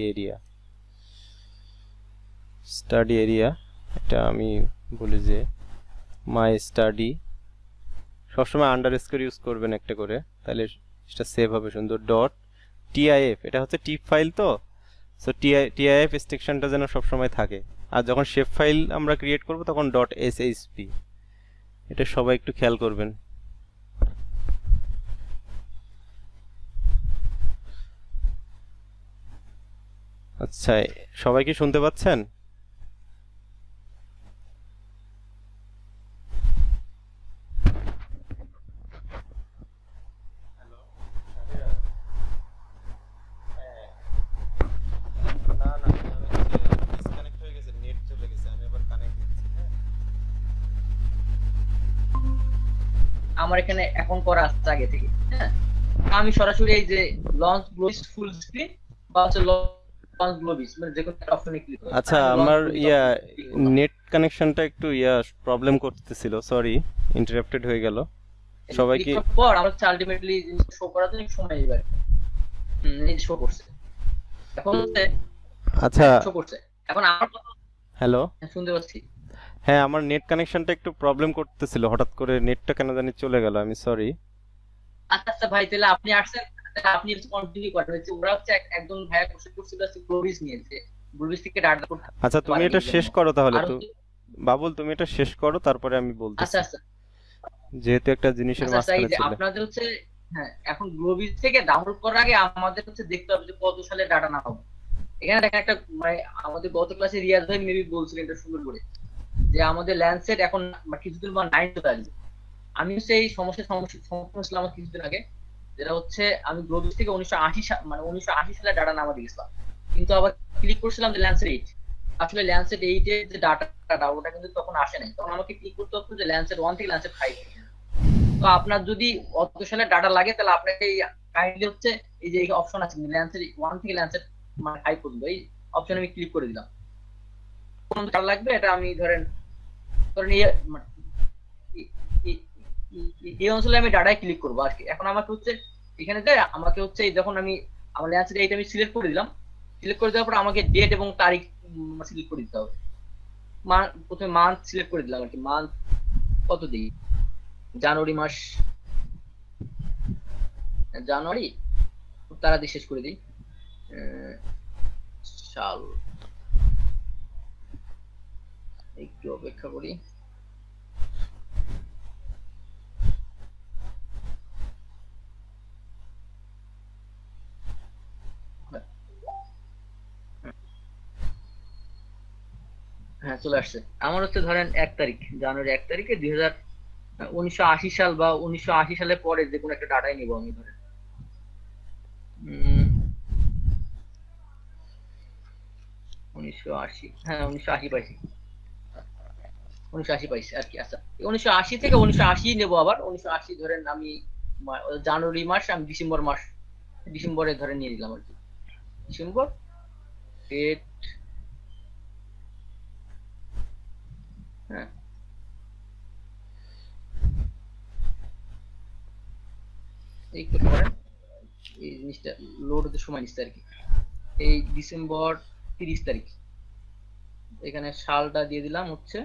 এরিয়া, এটা আমি বলি যে মাই স্টাডি সবসময় আন্ডারস্কোর ইউজ করবেন একটা করে, তাহলে সেটা সেভ হবে সুন্দর। ডট টিআইএফ, এটা হচ্ছে টিপ ফাইল তো, সো টিআইএফ এক্সটেনশনটা যেন সবসময় থাকে। আর যখন শেপ ফাইল আমরা ক্রিয়েট করব তখন ডট এসএইচপি, এটা সবাই একটু খেয়াল করবেন। আচ্ছা, সবাই কি শুনতে পাচ্ছেন? আমার এখানে অ্যাকাউন্ট করা আছে আগে থেকে। হ্যাঁ, আমি সরাসরি এই যে লঞ্চ গ্লোবিস ফুল স্ক্রিন বা হচ্ছে লঞ্চ গ্লোবিস মানে যে কোনো অপশনে ক্লিক করব। আচ্ছা, আমার নেট কানেকশনটা একটু প্রবলেম করতেছিল, সরি, ইন্টারাপ্টেড হয়ে গেল। সবাইকে পর আমরা আলটিমেটলি শো করাতে সময় নেবে। এই শো করছে এখন। আচ্ছা, শো করছে এখন। আমার হ্যালো, শুনতে পাচ্ছি। হ্যাঁ, আমার নেট কানেকশনটা একটু প্রবলেম করতেছিল, হঠাৎ করে নেটটা কেন জানি চলে গেল, আমি সরি। আচ্ছা আচ্ছা ভাই, তাহলে আপনি আসছেন, আপনি কন্টিনিউ করেন। ওরা হচ্ছে একজন ভাইয়া কোশ্চেন করছিল গ্লোবিস নিয়ে, যে গ্লোবিস থেকে ডাটা। আচ্ছা, তুমি এটা শেষ করো তাহলে। তো বাবুল, তুমি এটা শেষ করো, তারপরে আমি বলতেছি। আচ্ছা আচ্ছা, যেহেতু একটা জিনিসের মাঝখানে ছিল। আপনাদের হচ্ছে হ্যাঁ, এখন গ্লোবিস থেকে ডাউনলোড করার আগে আমাদের হচ্ছে দেখতে হবে যে কত সালে ডাটা না হবে। এখানে দেখেন একটা, মানে আমাদের গত ক্লাসে রিয়াজ ভাই মেবি বলছিলেন এটা সুন্দর করে, যে আমাদের ল্যান্ডসেট এখন কিছুদিন পর 9 চলে আসবে। আমি হচ্ছে এই সমস্যার সম্মুখীন ছিলাম কিছুদিন আগে, যেটা হচ্ছে আমি গ্লোবিস থেকে 1980 সালে ডাটা নামা দিয়েছিলাম, কিন্তু আবার ক্লিক করছিলাম যে ল্যান্ডসেট 8। আসলে ল্যান্ডসেট 8 এর যে ডাটাটা ওটা কিন্তু তখন আসে নাই, তখন আমাকে ক্লিক করতে হতো যে ল্যান্ডসেট 1 থেকে ল্যান্ডসেট 5। তো আপনার যদি অত সালে ডাটা লাগে তাহলে আপনাকে এই কাইন্ডলি হচ্ছে এই যে অপশন আছে ল্যান্ডসেট 1 থেকে ল্যান্ডসেট 5 পর্যন্ত, এই অপশনে আমি ক্লিক করে দিলাম। কোন ডাটা লাগবে এটা আমি ধরেন এই অঞ্চলে আমি ডাটায় ক্লিক করবো আর কি। এখন আমাকে হচ্ছে এখানে যায়, আমাকে হচ্ছে যখন আমি আমার ল্যান্ডসেট এইটা আমি সিলেক্ট করে দিলাম, সিলেক্ট করে দেওয়ার পর আমাকে ডেট এবং তারিখ সিলেক্ট করে দিতে হবে। প্রথমে মান্থ সিলেক্ট করে দিলাম আর কি, মান্থ কত দিই, জানুয়ারি মাস, জানুয়ারি, তারা দিয়ে শেষ করে দিই, সাল, একটু অপেক্ষা করি। হ্যাঁ, চলে আসছে। আমার হচ্ছে ধরেন 1 তারিখ, জানুয়ারি 1 তারিখে 1980 সাল বা 1980 সালের পরে যে কোনো একটা ডাটাই নিব আমি ধরেন। 1980, হ্যাঁ 1980 পাইছি, 1980 পাইছি আর কি। আচ্ছা, 1980 থেকে 1980 নেব আবার। 1980 ধরেন আমি জানুয়ারি মাস, আমি ডিসেম্বর মাস, ডিসেম্বরে ধরে নিয়ে নিলাম আর কি। ডিসেম্বর ডেট, হ্যাঁ একটু পরে এই জিনিসটা লোড হতে সময় নিচ্ছে আর কি। এই ডিসেম্বর 30 তারিখ, এখানে সালটা দিয়ে দিলাম হচ্ছে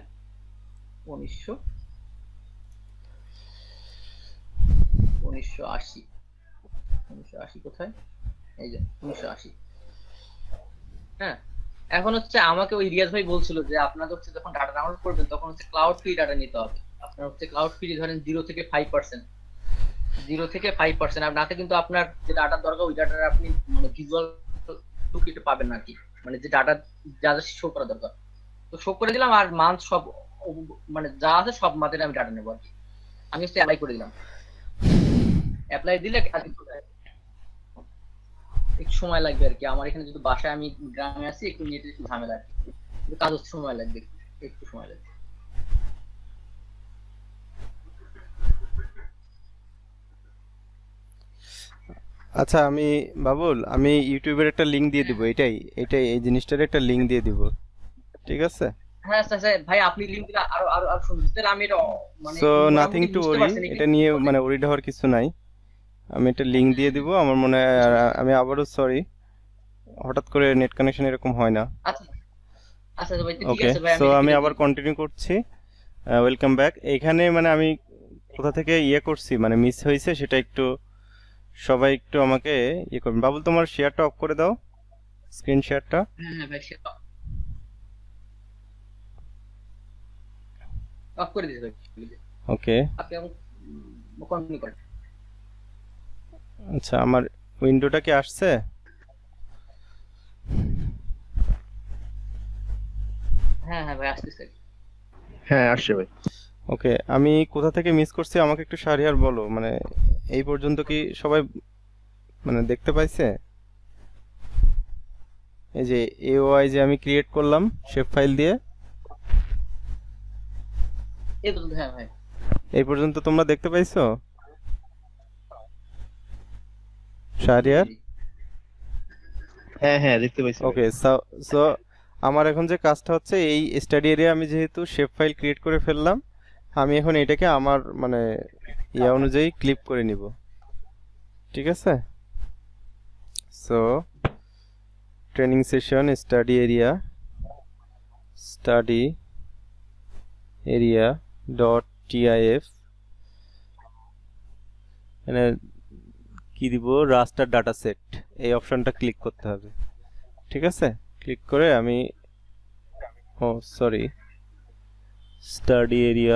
1980 কোথায়, এই যে 1980। হ্যাঁ, এখন হচ্ছে আমাকে ওই রিয়াজ ভাই বলছিল যে আপনাদের হচ্ছে যখন ডাটা ডাউনলোড করবেন তখন হচ্ছে ক্লাউড ফ্রি ডাটা নিতে হবে। আপনার হচ্ছে ক্লাউড ফ্রি ধরেন 0 থেকে 5%, 0 থেকে 5%। আপনাকে কিন্তু আপনার যে ডাটার দরকার ওই ডাটার আপনি মানে ভিজুয়াল টুকিটা পাবেন না কি, মানে যে ডাটা যা যা শো করা দরকার তো শো করে দিলাম। আর মান্থ সব মানে যা আছে সব মান্থের আমি ডাটা নেবো আর কি। আমি হচ্ছে অ্যাপ্লাই করে দিলাম। অ্যাপ্লাই দিলে একটু সময় লাগবে আর কি। আমার এখানে যদি বাসায় আমি গ্রামে আছি, একটু নেটে একটু ঝামেলা আর কি, কাজ হচ্ছে সময় লাগবে, একটু সময় লাগবে। আচ্ছা, আমি বাবুল, আমি ইউটিউবের একটা লিংক দিয়ে দিব, এটাই এই জিনিসটার একটা লিংক দিয়ে দিব, ঠিক আছে? হ্যাঁ আচ্ছা ভাই, আপনি লিংক দিলে আরো আরো আরো সুন্দর। তাহলে আমি এটা মানে সো নাথিং টু ওরি, এটা নিয়ে মানে ওরিড হওয়ার কিছু নাই। আমি একটা লিংক দিয়ে দিব। আমার মনে হয় আমি আবারও সরি, হঠাৎ করে নেট কানেকশন এরকম হয় না। আচ্ছা আচ্ছা ভাই, ঠিক ওকে, আছে ভাই। সো আমি আবার কন্টিনিউ করছি। Welcome back. এখানে মানে আমি কোথা থেকে করছি মানে মিস হয়েছে সেটা একটু সবাই একটু আমাকে করবেন। বাবুল তোমার শেয়ারটা অফ করে দাও, স্ক্রিন শেয়ারটা। হ্যাঁ ভাই সেটা অফ করে দিতে ভাই। ওকে আপনি আমাকে কন্টিনিউ করেন। আচ্ছা, আমার উইন্ডোটা কি আসছে? হ্যাঁ হ্যাঁ ভাই আসতেছে। হ্যাঁ আসছে ভাই। ওকে, আমি কোথা থেকে মিস করছি আমাকে একটু শাহরিয়ার বলো, মানে এই পর্যন্ত কি সবাই মানে দেখতে পাইছে? এই যে এওআই যে আমি ক্রিয়েট করলাম শেপ ফাইল দিয়ে, এই পর্যন্ত হ্যাঁ ভাই। এই পর্যন্ত তোমরা দেখতে পাইছো শাহরিয়ার? হ্যাঁ হ্যাঁ দেখতে পাইছি। ওকে, সো আমার এখন যে কাজটা হচ্ছে, এই স্টাডি এরিয়া আমি যেহেতু শেপ ফাইল ক্রিয়েট করে ফেললাম, আমি এখন এটাকে আমার মানে অনুযায়ী ক্লিপ করে নিব, ঠিক আছে? So training session study area dot TIF, এখানে কি দিব, রাস্টার ডাটা সেট, এই অপশনটা ক্লিক করতে হবে, ঠিক আছে? ক্লিক করে আমি সরি স্টাডি এরিয়া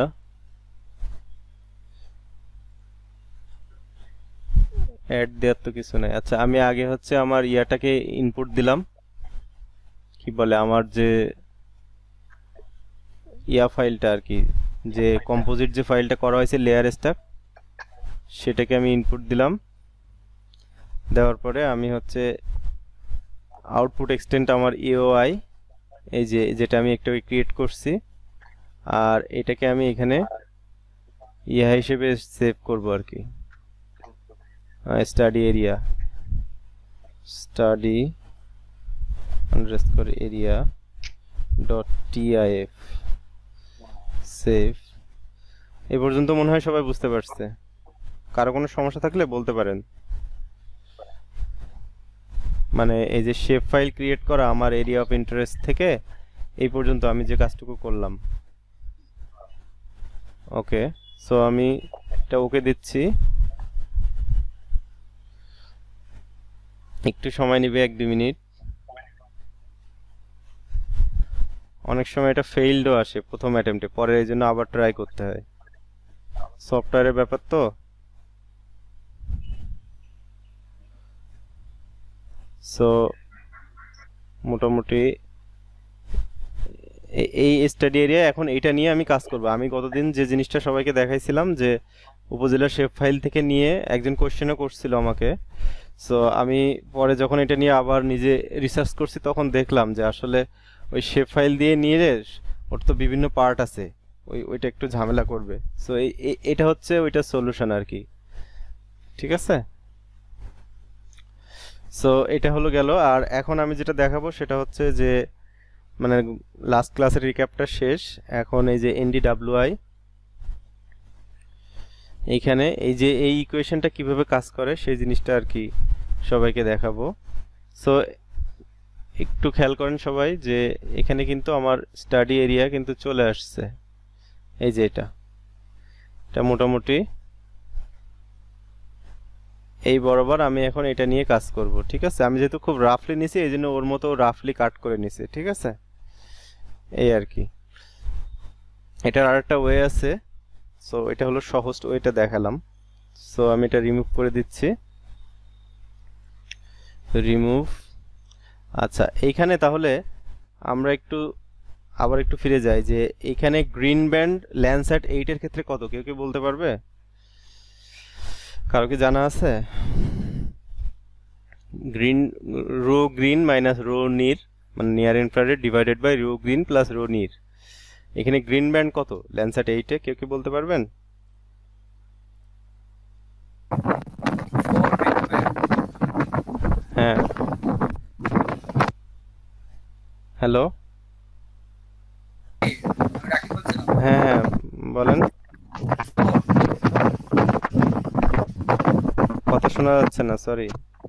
অ্যাড দেওয়ার তো কিছু নাই। আচ্ছা, আমি আগে হচ্ছে আমার ইয়াটাকে ইনপুট দিলাম, কি বলে আমার যে ফাইলটা আর কি, যে কম্পোজিট যে ফাইলটা করা হয়েছে লেয়ার স্ট্যাক, সেটাকে আমি ইনপুট দিলাম। দেওয়ার পরে আমি হচ্ছে আউটপুট এক্সটেন্ট আমার এওআই, এই যে যেটা আমি একটা ক্রিয়েট করছি, আর এটাকে আমি এখানে হিসেবে সেভ করব আর কি, study area dot TIF save. এই পর্যন্ত মনে হয় সবাই বুঝতে পারছে। কারো কোনো সমস্যা থাকলে বলতে পারেন। মানে এই যে শেপ ফাইল ক্রিয়েট করা আমার এরিয়া অফ ইন্টারেস্ট থেকে এই পর্যন্ত আমি যে কাজটুকু করলাম। ওকে, সো আমি এটা ওকে দিচ্ছি, একটু সময় নেবে 1-2 মিনিট। অনেক সময় এটা ফেইলডও আসে প্রথম অ্যাটেম্পটে, পরে এই জন্য আবার ট্রাই করতে হয়, সফটওয়্যারের ব্যাপার তো। সো মোটামুটি এই স্টাডি এরিয়া, এখন এটা নিয়ে আমি কাজ করব। আমি গতদিন যে জিনিসটা সবাইকে দেখাইছিলাম, যে উপজেলা শেপ ফাইল থেকে নিয়ে একজন কোশ্চেনও করছিল আমাকে, সো আমি পরে যখন এটা নিয়ে আবার নিজে রিসার্চ করছি, তখন দেখলাম যে আসলে ওই শেপ ফাইল দিয়ে নিয়ে ওর তো বিভিন্ন পার্ট আছে, ওইটা একটু ঝামেলা করবে। সো এটা হচ্ছে ওইটার সলিউশন আর কি, ঠিক আছে? সো এটা হলো গেল। আর এখন আমি যেটা দেখাবো সেটা হচ্ছে যে মানে লাস্ট ক্লাসের রিক্যাপটা শেষ, এখন এই যে এনডিডব্লিউআই, এইখানে এই যে এই ইকুয়েশনটা কিভাবে কাজ করে সেই জিনিসটা আর কি সবাইকে দেখাবো। সো একটু খেয়াল করেন সবাই যে এখানে কিন্তু আমার স্টাডি এরিয়া কিন্তু চলে আসছে, এই যে এটা মোটামুটি এই বরাবর আমি এখন এটা নিয়ে কাজ করব, ঠিক আছে? আমি যেহেতু খুব রাফলি নিছি, এই জন্য ওর মতো রাফলি কাট করে নিছি, ঠিক আছে? এই আর কি। এটার আরেকটা ওয়ে আছে, সো এটা হলো সহজ ওয়েটা দেখালাম। সো আমি এটা রিমুভ করে দিচ্ছি, রিমুভ। আচ্ছা, এইখানে তাহলে আমরা আবার একটু ফিরে যাই, যে এইখানে গ্রিন ব্যান্ড ল্যান্ডস্যাট 8 এর ক্ষেত্রে কত, কেউ কি বলতে পারবে? কারো কি জানা আছে? Rho green minus rho NIR, মানে near infrared divided by rho green plus rho NIR, এখানে গ্রিন ব্যান্ড কত ল্যান্ডস্যাট 8 এ, কেউ কি বলতে পারবেন? হ্যাঁ, হ্যালো, হ্যাঁ হ্যাঁ বলেন, কথা শোনা যাচ্ছে না, সরি।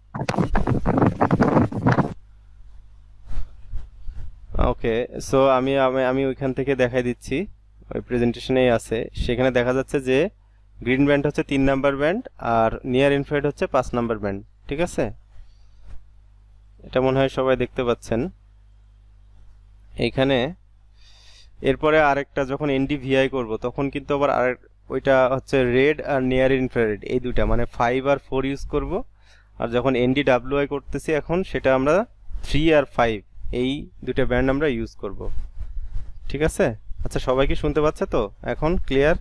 ওকে, সো আমি ওইখান থেকে দেখাই দিচ্ছি, ওই প্রেজেন্টেশনেই আছে। সেখানে দেখা যাচ্ছে যে গ্রিন ব্যান্ড হচ্ছে 3 নাম্বার ব্যান্ড, আর নিয়ার ইনফ্রারেড হচ্ছে 5 নাম্বার ব্যান্ড। ঠিক আছে, এটা মনে হয় সবাই দেখতে পাচ্ছেন এইখানে। এরপরে আরেকটা যখন এনডিভিআই করব তখন কিন্তু আবার আরেক ওইটা হচ্ছে রেড আর নিয়ার ইনফ্রারেড এই দুইটা মানে 5 আর 4 ইউজ করব। আর যখন এনডিডব্লিউআই করতেছি এখন সেটা আমরা 3 আর 5 এই দুটো ব্যান্ড আমরা ইউজ করব। ঠিক আছে, আচ্ছা সবাই কি শুনতে পাচ্ছে তো এখন ক্লিয়ার?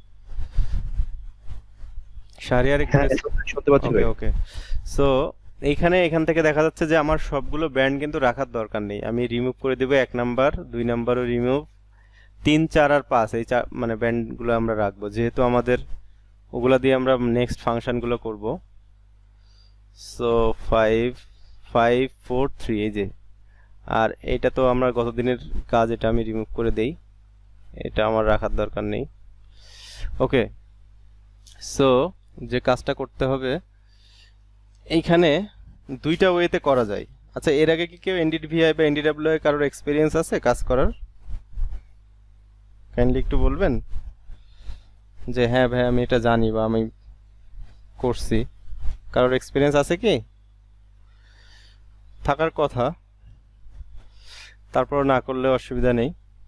শাহরিয়ার একটু শুনতে পাচ্ছি ওকে ভাই। ওকে। সো এখান থেকে দেখা যাচ্ছে যে আমার সবগুলো ব্যান্ড কিন্তু রাখার দরকার নেই, আমি রিমুভ করে দেব 1 নাম্বার 2 নাম্বারও রিমুভ, 3 4 আর 5 এই মানে ব্যান্ডগুলো আমরা রাখবো যেহেতু আমাদের ওগুলা দিয়ে আমরা নেক্সট ফাংশনগুলো করব। সো 5 5 4 3 এই যে, আর এটা তো আমরা গতদিনের কাজ, এটা আমি রিমুভ করে দেই, এটা আমার রাখার দরকার নেই। ওকে, সো যে কাজটা করতে হবে এইখানে দুইটা ওয়েতে করা যায়। আচ্ছা এর আগে কি কেউ এনডিভিআই বা এনডিডব্লিউআই কারোর এক্সপিরিয়েন্স আছে কাজ করার? কাইন্ডলি একটু বলবেন যে হ্যাঁ ভাই আমি এটা জানি বা আমি করছি। কারোর এক্সপিরিয়েন্স আছে কি? থাকার কথা, তারপর না করলে অসুবিধা নেই।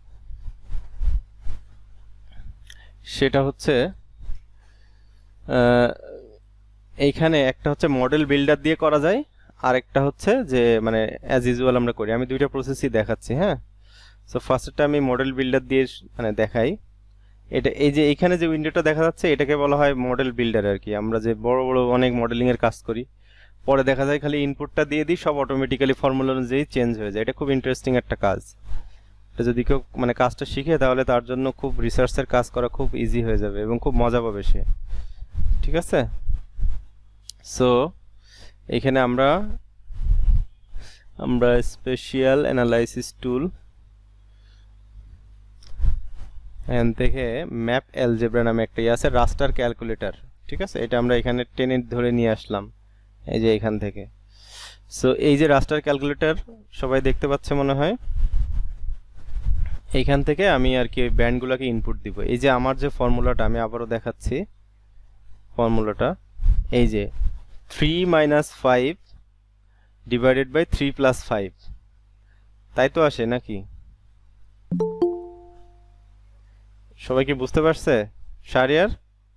সেটা হচ্ছে এইখানে একটা হচ্ছে মডেল বিল্ডার দিয়ে করা যায়, আর একটা হচ্ছে যে মানে অ্যাজ ইউজুয়াল আমরা করি। আমি দুইটা প্রসেসই দেখাচ্ছি। হ্যাঁ, সো ফার্স্টটা আমি মডেল বিল্ডার দিয়ে মানে দেখাই। এটা এই যে এইখানে যে উইন্ডোটা দেখা যাচ্ছে এটাকে বলা হয় মডেল বিল্ডার আর কি। আমরা যে বড় বড় অনেক মডেলিং এর কাজ করি, পরে দেখা যায় খালি ইনপুটটা দিয়ে দিই, সব অটোমেটিক্যালি ফর্মুলা অনুযায়ী চেঞ্জ হয়ে যায়। এটা খুব ইন্টারেস্টিং একটা কাজ। এটা যদি কেউ মানে কাজটা শিখে তাহলে তার জন্য খুব রিসার্চের কাজ করা খুব ইজি হয়ে যাবে এবং খুব মজা পাবে সে। ঠিক আছে, সো এখানে আমরা স্পেশাল অ্যানালাইসিস টুল এখান থেকে ম্যাপ অ্যালজেব্রা নামে একটা আছে, রাস্টার ক্যালকুলেটর। ঠিক আছে, এটা আমরা এখানে টেনে ধরে নিয়ে আসলাম এই যে এখান থেকে। সো এই যে রাস্টার ক্যালকুলেটর সবাই দেখতে পাচ্ছে মনে হয়। এইখান থেকে আমি আর কি ব্যান্ডগুলোকে ইনপুট দিব। এই যে আমার যে ফর্মুলাটা আমি আবারও দেখাচ্ছি, ফর্মুলাটা এই যে 3 - 5 ডিভাইডেড বাই 3 + 5, তাই তো আসে নাকি? সবাই কি বুঝতে পারছে? শাহরিয়ার?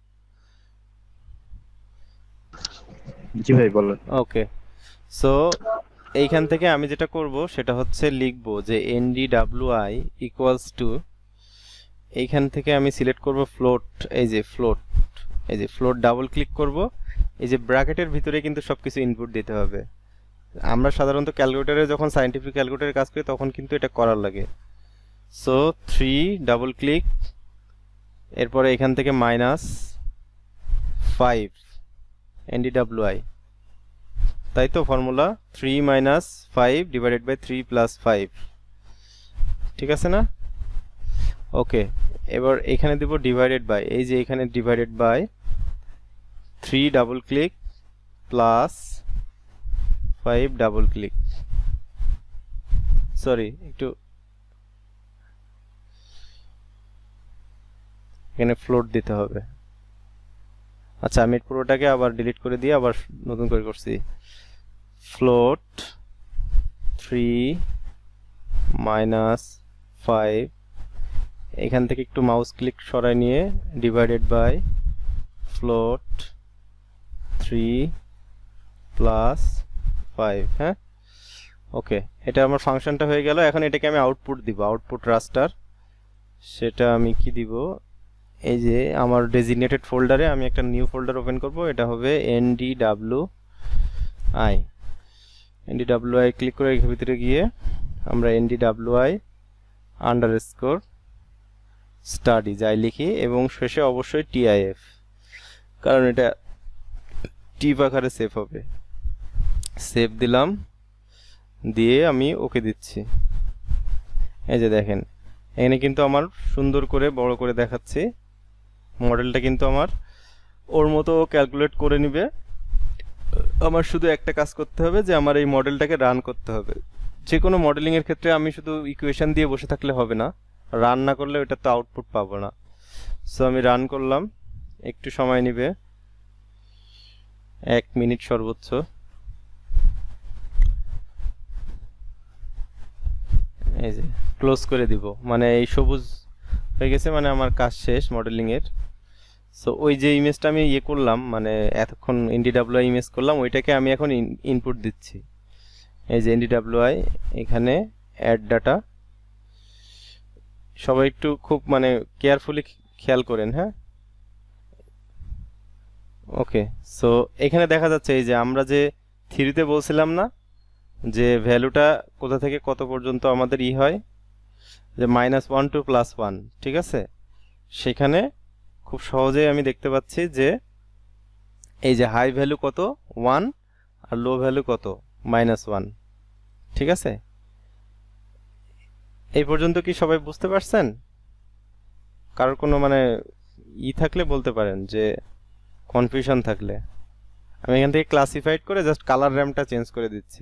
জি ভাই বলেন। ওকে, সো এইখান থেকে আমি যেটা করব সেটা হচ্ছে লিখব যে NDWI ইকুয়ালস টু, এইখান থেকে আমি সিলেক্ট করব ফ্লোট। এই যে ফ্লোট ডাবল ক্লিক করব। এই যে ব্র্যাকেটের ভিতরে কিন্তু সবকিছু ইনপুট দিতে হবে। আমরা সাধারণত ক্যালকুলেটরে যখন সায়েন্টিফিক ক্যালকুলেটরে কাজ করি তখন কিন্তু এটা করার লাগে। সো 3 ডাবল ক্লিক, এরপরে এখান থেকে -5 NDWI, তাই তো ফর্মুলা 3 - 5 ডিভাইডেড বাই 3 + 5। ঠিক আছে না? ওকে, এবার এখানে দেব ডিভাইডেড বাই, এই যে এখানে divided by 3 double click plus 5 double click, sorry একটু এখানে ফ্লোট দিতে হবে। আচ্ছা আমি পুরোটাকে আবার ডিলিট করে দিয়ে আবার নতুন করে করছি। ফ্লোট 3 - 5, এখান থেকে একটু মাউস ক্লিক সরাই নিয়ে ডিভাইডেড বাই ফ্লোট 3 + 5। হ্যাঁ, ওকে, এটা আমার ফাংশনটা হয়ে গেল। এখন এটাকে আমি আউটপুট দিব, আউটপুট রাস্টার। সেটা আমি কি দিব, এই যে আমার ডেজিগনেটেড ফোল্ডারে আমি একটা নিউ ফোল্ডার ওপেন করব, এটা হবে NDWI ক্লিক করে এর ভিতরে গিয়ে আমরা NDWI আন্ডারস্কোর স্টাডি যাই লিখি এবং শেষে অবশ্যই TIF, কারণ এটা টিপ আকারে সেভ হবে। সেভ দিলাম, দিয়ে আমি ওকে দিচ্ছি। এই যে দেখেন এখানে কিন্তু আমার সুন্দর করে বড় করে দেখাচ্ছে, মডেলটা কিন্তু আমার ওর মতো ক্যালকুলেট করে নিবে। আমার শুধু একটা কাজ করতে হবে যে আমার এই মডেলটাকে রান করতে হবে। যে কোনো মডেলিং এর ক্ষেত্রে আমি শুধু ইকুয়েশন দিয়ে বসে থাকলে হবে না, রান না করলে ওটা তো আউটপুট পাবো না। সো আমি রান করলাম, একটু সময় নেবে, 1 মিনিট সর্বোচ্চ। এই যে ক্লোজ করে দিব, মানে এই সবুজ হয়ে গেছে, মানে আমার কাজ শেষ মডেলিং এর। সো ওই যে ইমেজটা আমি ইয়ে করলাম, মানে এতক্ষণ এনডিডব্লিউআই ইমেজ করলাম, ওইটাকে আমি এখন ইনপুট দিচ্ছি। এই যে এনডিডব্লিউআই, এখানে অ্যাড ডাটা। সবাই একটু খুব মানে কেয়ারফুলি খেয়াল করেন, হ্যাঁ। ওকে, সো এখানে দেখা যাচ্ছে এই যে আমরা যে থিওরিতে বলছিলাম না যে ভ্যালুটা কোথা থেকে কত পর্যন্ত আমাদের ই হয়, যে -1 to +1, ঠিক আছে। সেখানে খুব সহজেই আমি দেখতে পাচ্ছি যে এই যে হাই ভ্যালু কত 1 আর লো ভ্যালু কত -1, ঠিক আছে। এই পর্যন্ত কি সবাই বুঝতে পারছেন? কারোর কোনো মানে ই থাকলে বলতে পারেন, যে কনফিউশন থাকলে। আমি এখান থেকে ক্লাসিফাইড করে জাস্ট কালার র্যামটা চেঞ্জ করে দিচ্ছি।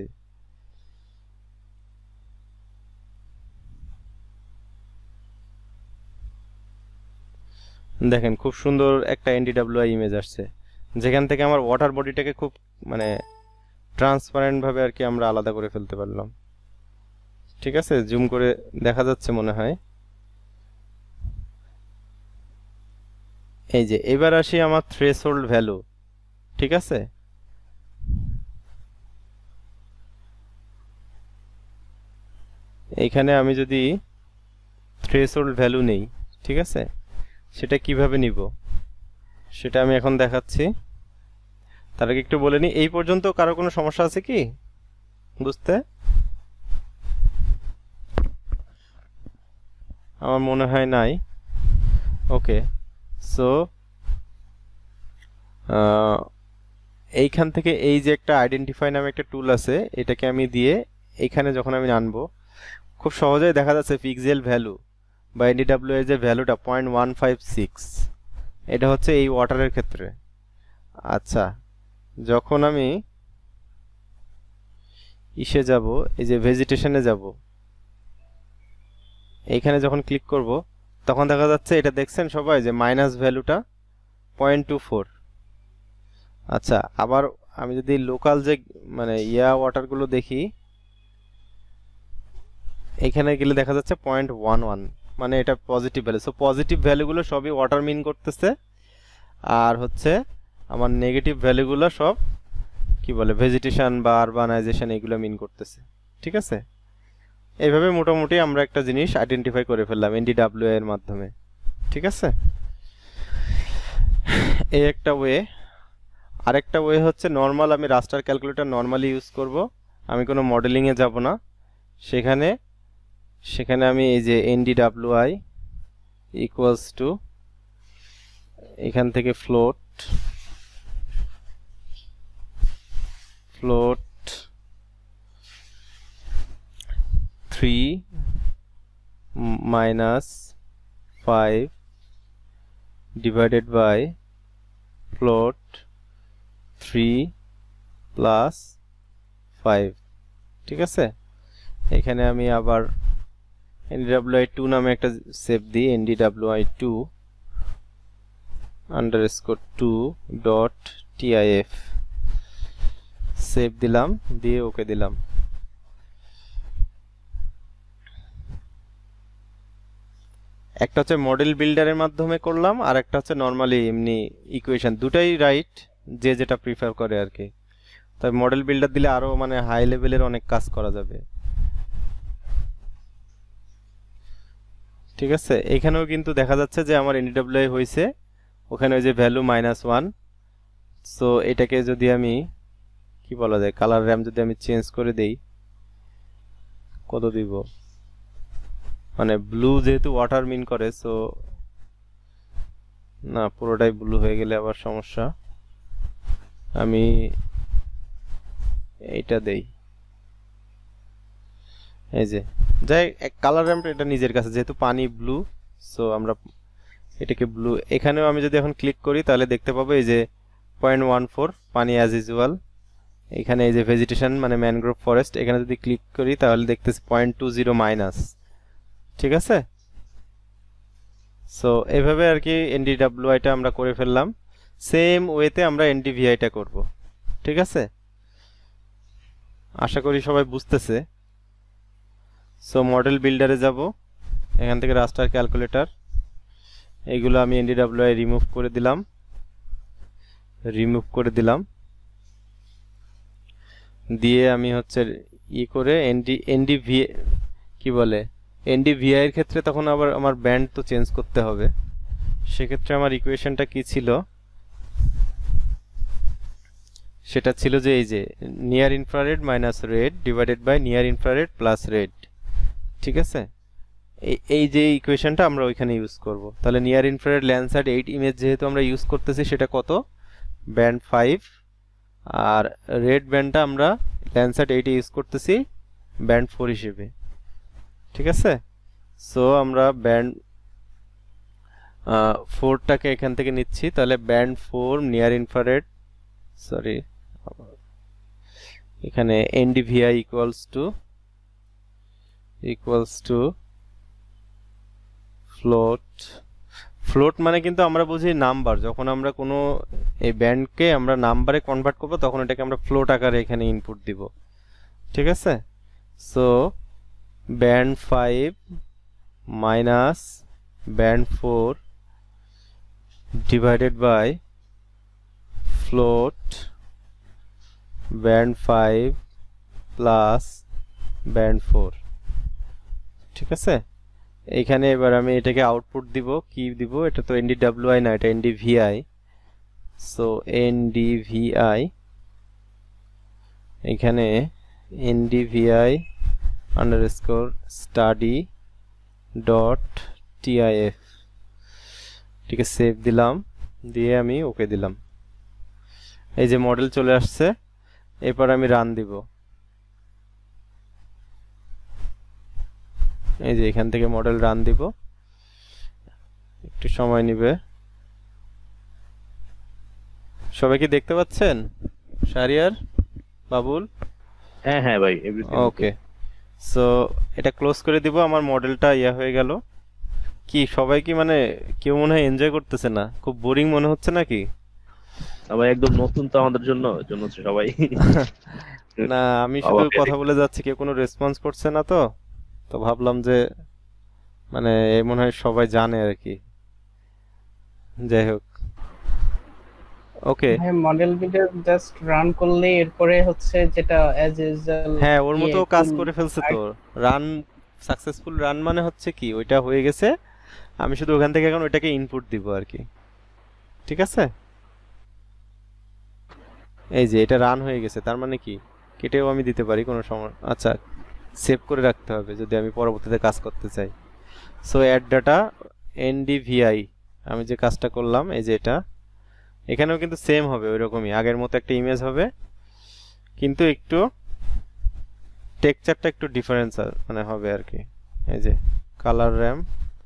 দেখেন খুব সুন্দর একটা এনডিডব্লিউআই ইমেজ আসছে, যেখান থেকে আমার ওয়াটার বডিটাকে খুব মানে ট্রান্সপারেন্ট ভাবে আর কি আমরা আলাদা করে ফেলতে পারলাম, ঠিক আছে। জুম করে দেখা যাচ্ছে মনে হয়। এই যে এবার আসি আমার থ্রেশহোল্ড ভ্যালু, ঠিক আছে। এইখানে আমি যদি থ্রেশহোল্ড ভ্যালু নেই, ঠিক আছে, সেটা কিভাবে নিব সেটা আমি এখন দেখাচ্ছি। তার আগে একটু বলে নি, এই পর্যন্ত কারো কোনো সমস্যা আছে কি বুঝতে? আমার মনে হয় নাই। ওকে, সো এইখান থেকে এই যে একটা আইডেন্টিফাই নামে একটা টুল আছে, এটাকে আমি দিয়ে এইখানে যখন আমি আনবো, খুব সহজেই দেখা যাচ্ছে পিক্সেল ভ্যালু বা এনডিডব্লিউ এর যে ভ্যালুটা 0.156, এটা হচ্ছে এই ওয়াটারের ক্ষেত্রে। আচ্ছা, যখন আমি ইসে যাব, এই যে ভেজিটেশনে যাব, এইখানে যখন ক্লিক করব তখন দেখা যাচ্ছে, এটা দেখছেন সবাই যে মাইনাস ভ্যালুটা 0.24। আচ্ছা, আবার আমি যদি লোকাল যে মানে ওয়াটারগুলো দেখি, এখানে গেলে দেখা যাচ্ছে 0.11, মানে এটা পজিটিভ ভ্যালু। সো পজিটিভ ভ্যালুগুলো সবই ওয়াটার মিন করতেছে, আর হচ্ছে আমার নেগেটিভ ভ্যালুগুলো সব কি বলে ভেজিটেশন বা আরবানাইজেশন, এগুলো মিন করতেছে, ঠিক আছে। এইভাবে মোটামুটি আমরা একটা জিনিস আইডেন্টিফাই করে ফেললাম এনডিডব্লিউ এর মাধ্যমে, ঠিক আছে। এই একটা ওয়ে। আরেকটা ওয়ে হচ্ছে নর্মাল, আমি রাস্টার ক্যালকুলেটর নর্মালি ইউজ করব, আমি কোনো মডেলিংয়ে যাব না। সেখানে আমি এই যে এনডিডব্লিউআই ইকুয়ালস টু, এখান থেকে ফ্লোট 3 - 5 divided by float 3 + 5, ঠিক আছে। এখানে আমি আবার ndwi2 নামে একটা সেভ দিই, ndwi2_2.tif সেভ দিলাম, দিয়ে ওকে দিলাম। একটা হচ্ছে মডেল বিল্ডারের মাধ্যমে করলাম, আর একটা হচ্ছে নরমালি এমনি ইকুয়েশন, দুটাই রাইট, যে যেটা প্রিফার করে আর কি। তবে মডেল বিল্ডার দিলে আরো মানে হাই লেভেলের অনেক কাজ করা যাবে, ঠিক আছে। এখানেও কিন্তু দেখা যাচ্ছে যে আমার এনডিডব্লিউআই হয়েছে, ওখানে ওই যে ভ্যালু -1। সো এটাকে যদি আমি কি বলা যায়, কালার র্যাম যদি আমি চেঞ্জ করে দেই, কত দিব, মানে ব্লু যেহেতু ওয়াটার মিন করে, সো না পুরোটাই ব্লু হয়ে গেলে আবার সমস্যা। আমি এইটা দেই, এই যে যাই কালার র্যামটা, এটা নিজের কাছে যেহেতু পানি ব্লু, সো আমরা এটাকে ব্লু। এখানেও আমি যদি এখন ক্লিক করি তাহলে দেখতে পাবো এই যে 0.14 পানি অ্যাজ ইউজুয়াল। এখানে এই যে ভেজিটেশন মানে ম্যানগ্রোভ ফরেস্ট, এখানে যদি ক্লিক করি তাহলে দেখতেছি 0.20 মাইনাস, ঠিক আছে। সো এভাবে আর কি এনডিডব্লিউআইটা আমরা করে ফেললাম। সেম ওয়েতে আমরা এনডিভিআইটা করব, ঠিক আছে? আশা করি সবাই বুঝতেছে। সো মডেল বিল্ডারে যাব, এখান থেকে রাস্টার ক্যালকুলেটর, এইগুলো আমি এনডিডব্লিউআই রিমুভ করে দিলাম, দিয়ে আমি হচ্ছে করে এনডিভি কি বলে এনডিভিআই এর ক্ষেত্রে তখন আবার আমার ব্যান্ড তো চেঞ্জ করতে হবে। সেক্ষেত্রে আমার ইকুয়েশনটা কি ছিল, সেটা ছিল যে এই যে near infrared minus red divided by near infrared plus red, ঠিক আছে? এই যে ইকুয়েশনটা আমরা ওইখানে ইউজ করব। তাহলে নিয়ার ইনফ্রারেড ল্যান্ডসাইট 8 ইমেজ যেহেতু আমরা ইউজ করতেছি, সেটা কত, ব্যান্ড 5, আর রেড ব্যান্ডটা আমরা ল্যান্ডসাইট 8 ইউজ করতেছি ব্যান্ড 4 হিসেবে, ঠিক আছে? সো আমরা ব্যান্ড 4টাকে এখান থেকে নিচ্ছি, তাহলে ব্যান্ড 4 নিয়ার ইনফ্রারেড, সরি এখানে এনডিভিআই ইকুয়ালস টু ফ্লোট মানে কিন্তু আমরা বুঝি নাম্বার। যখন আমরা কোনো এই ব্যান্ডকে আমরা নাম্বারে কনভার্ট করব তখন এটাকে আমরা ফ্লোট আকারে এখানে ইনপুট দিব, ঠিক আছে? So band 5 minus band 4 divided by float band 5 plus band 4, ঠিক আছে? এইখানে এবার আমি এটাকে আউটপুট দিব, কি দিব, এটা তো এনডিডব্লিউআই না, এটা এনডিভিআই। সো এনডিভিআই, এখানে NDVI underscore study dot TIF, ঠিক আছে? সেভ দিলাম, দিয়ে আমি ওকে দিলাম। এই যে মডেল চলে আসছে, এরপর আমি রান দিব। এই যে এখান থেকে মডেল রান দিব, একটু সময় নেবে। সবাই কি দেখতে পাচ্ছেন? শাহরিয়ার, বাবুল? হ্যাঁ হ্যাঁ ভাই, এভরিথিং ওকে। সো এটা ক্লোজ করে দিব, আমার মডেলটা হয়ে গেল। কি সবাই কি মানে কেউ মনে হয় এনজয় করতেছে না? খুব বোরিং মনে হচ্ছে নাকি? আবার একদম নতুন তো আমাদের জন্য সবাই। না, আমি শুধু কথা বলে যাচ্ছি, কেউ কোনো রেসপন্স করছে না, তো ভাবলাম যে মানে মনে হয় সবাই জানে আর কি। যাই হোক, okay. Model video just run করলে এরপরে হচ্ছে যেটা অ্যাজ ইউজুয়াল, হ্যাঁ ওর মতো কাজ করে ফেলছে তো। রান সাকসেসফুল রান মানে হচ্ছে কি, ওইটা হয়ে গেছে, আমি শুধু ওখান থেকে এখন ওইটাকে ইনপুট দিব আর কি, ঠিক আছে? এই যে এটা রান হয়ে গেছে, তার মানে কি কেটেও আমি দিতে পারি, কোনো সমস্যা। আচ্ছা, সেভ করে রাখতে হবে যদি আমি পরবর্তীতে কাজ করতে চাই। সো অ্যাড ডাটা এনডিভিআই, আমি যে কাজটা করলাম এই যে এটা, এখানেও কিন্তু সেম হবে, ওই রকমই আগের মতো একটা ইমেজ হবে, কিন্তু একটু টেক্সচারটা একটু ডিফারেন্স মানে হবে আর কি। এই যে কালার র্যাম,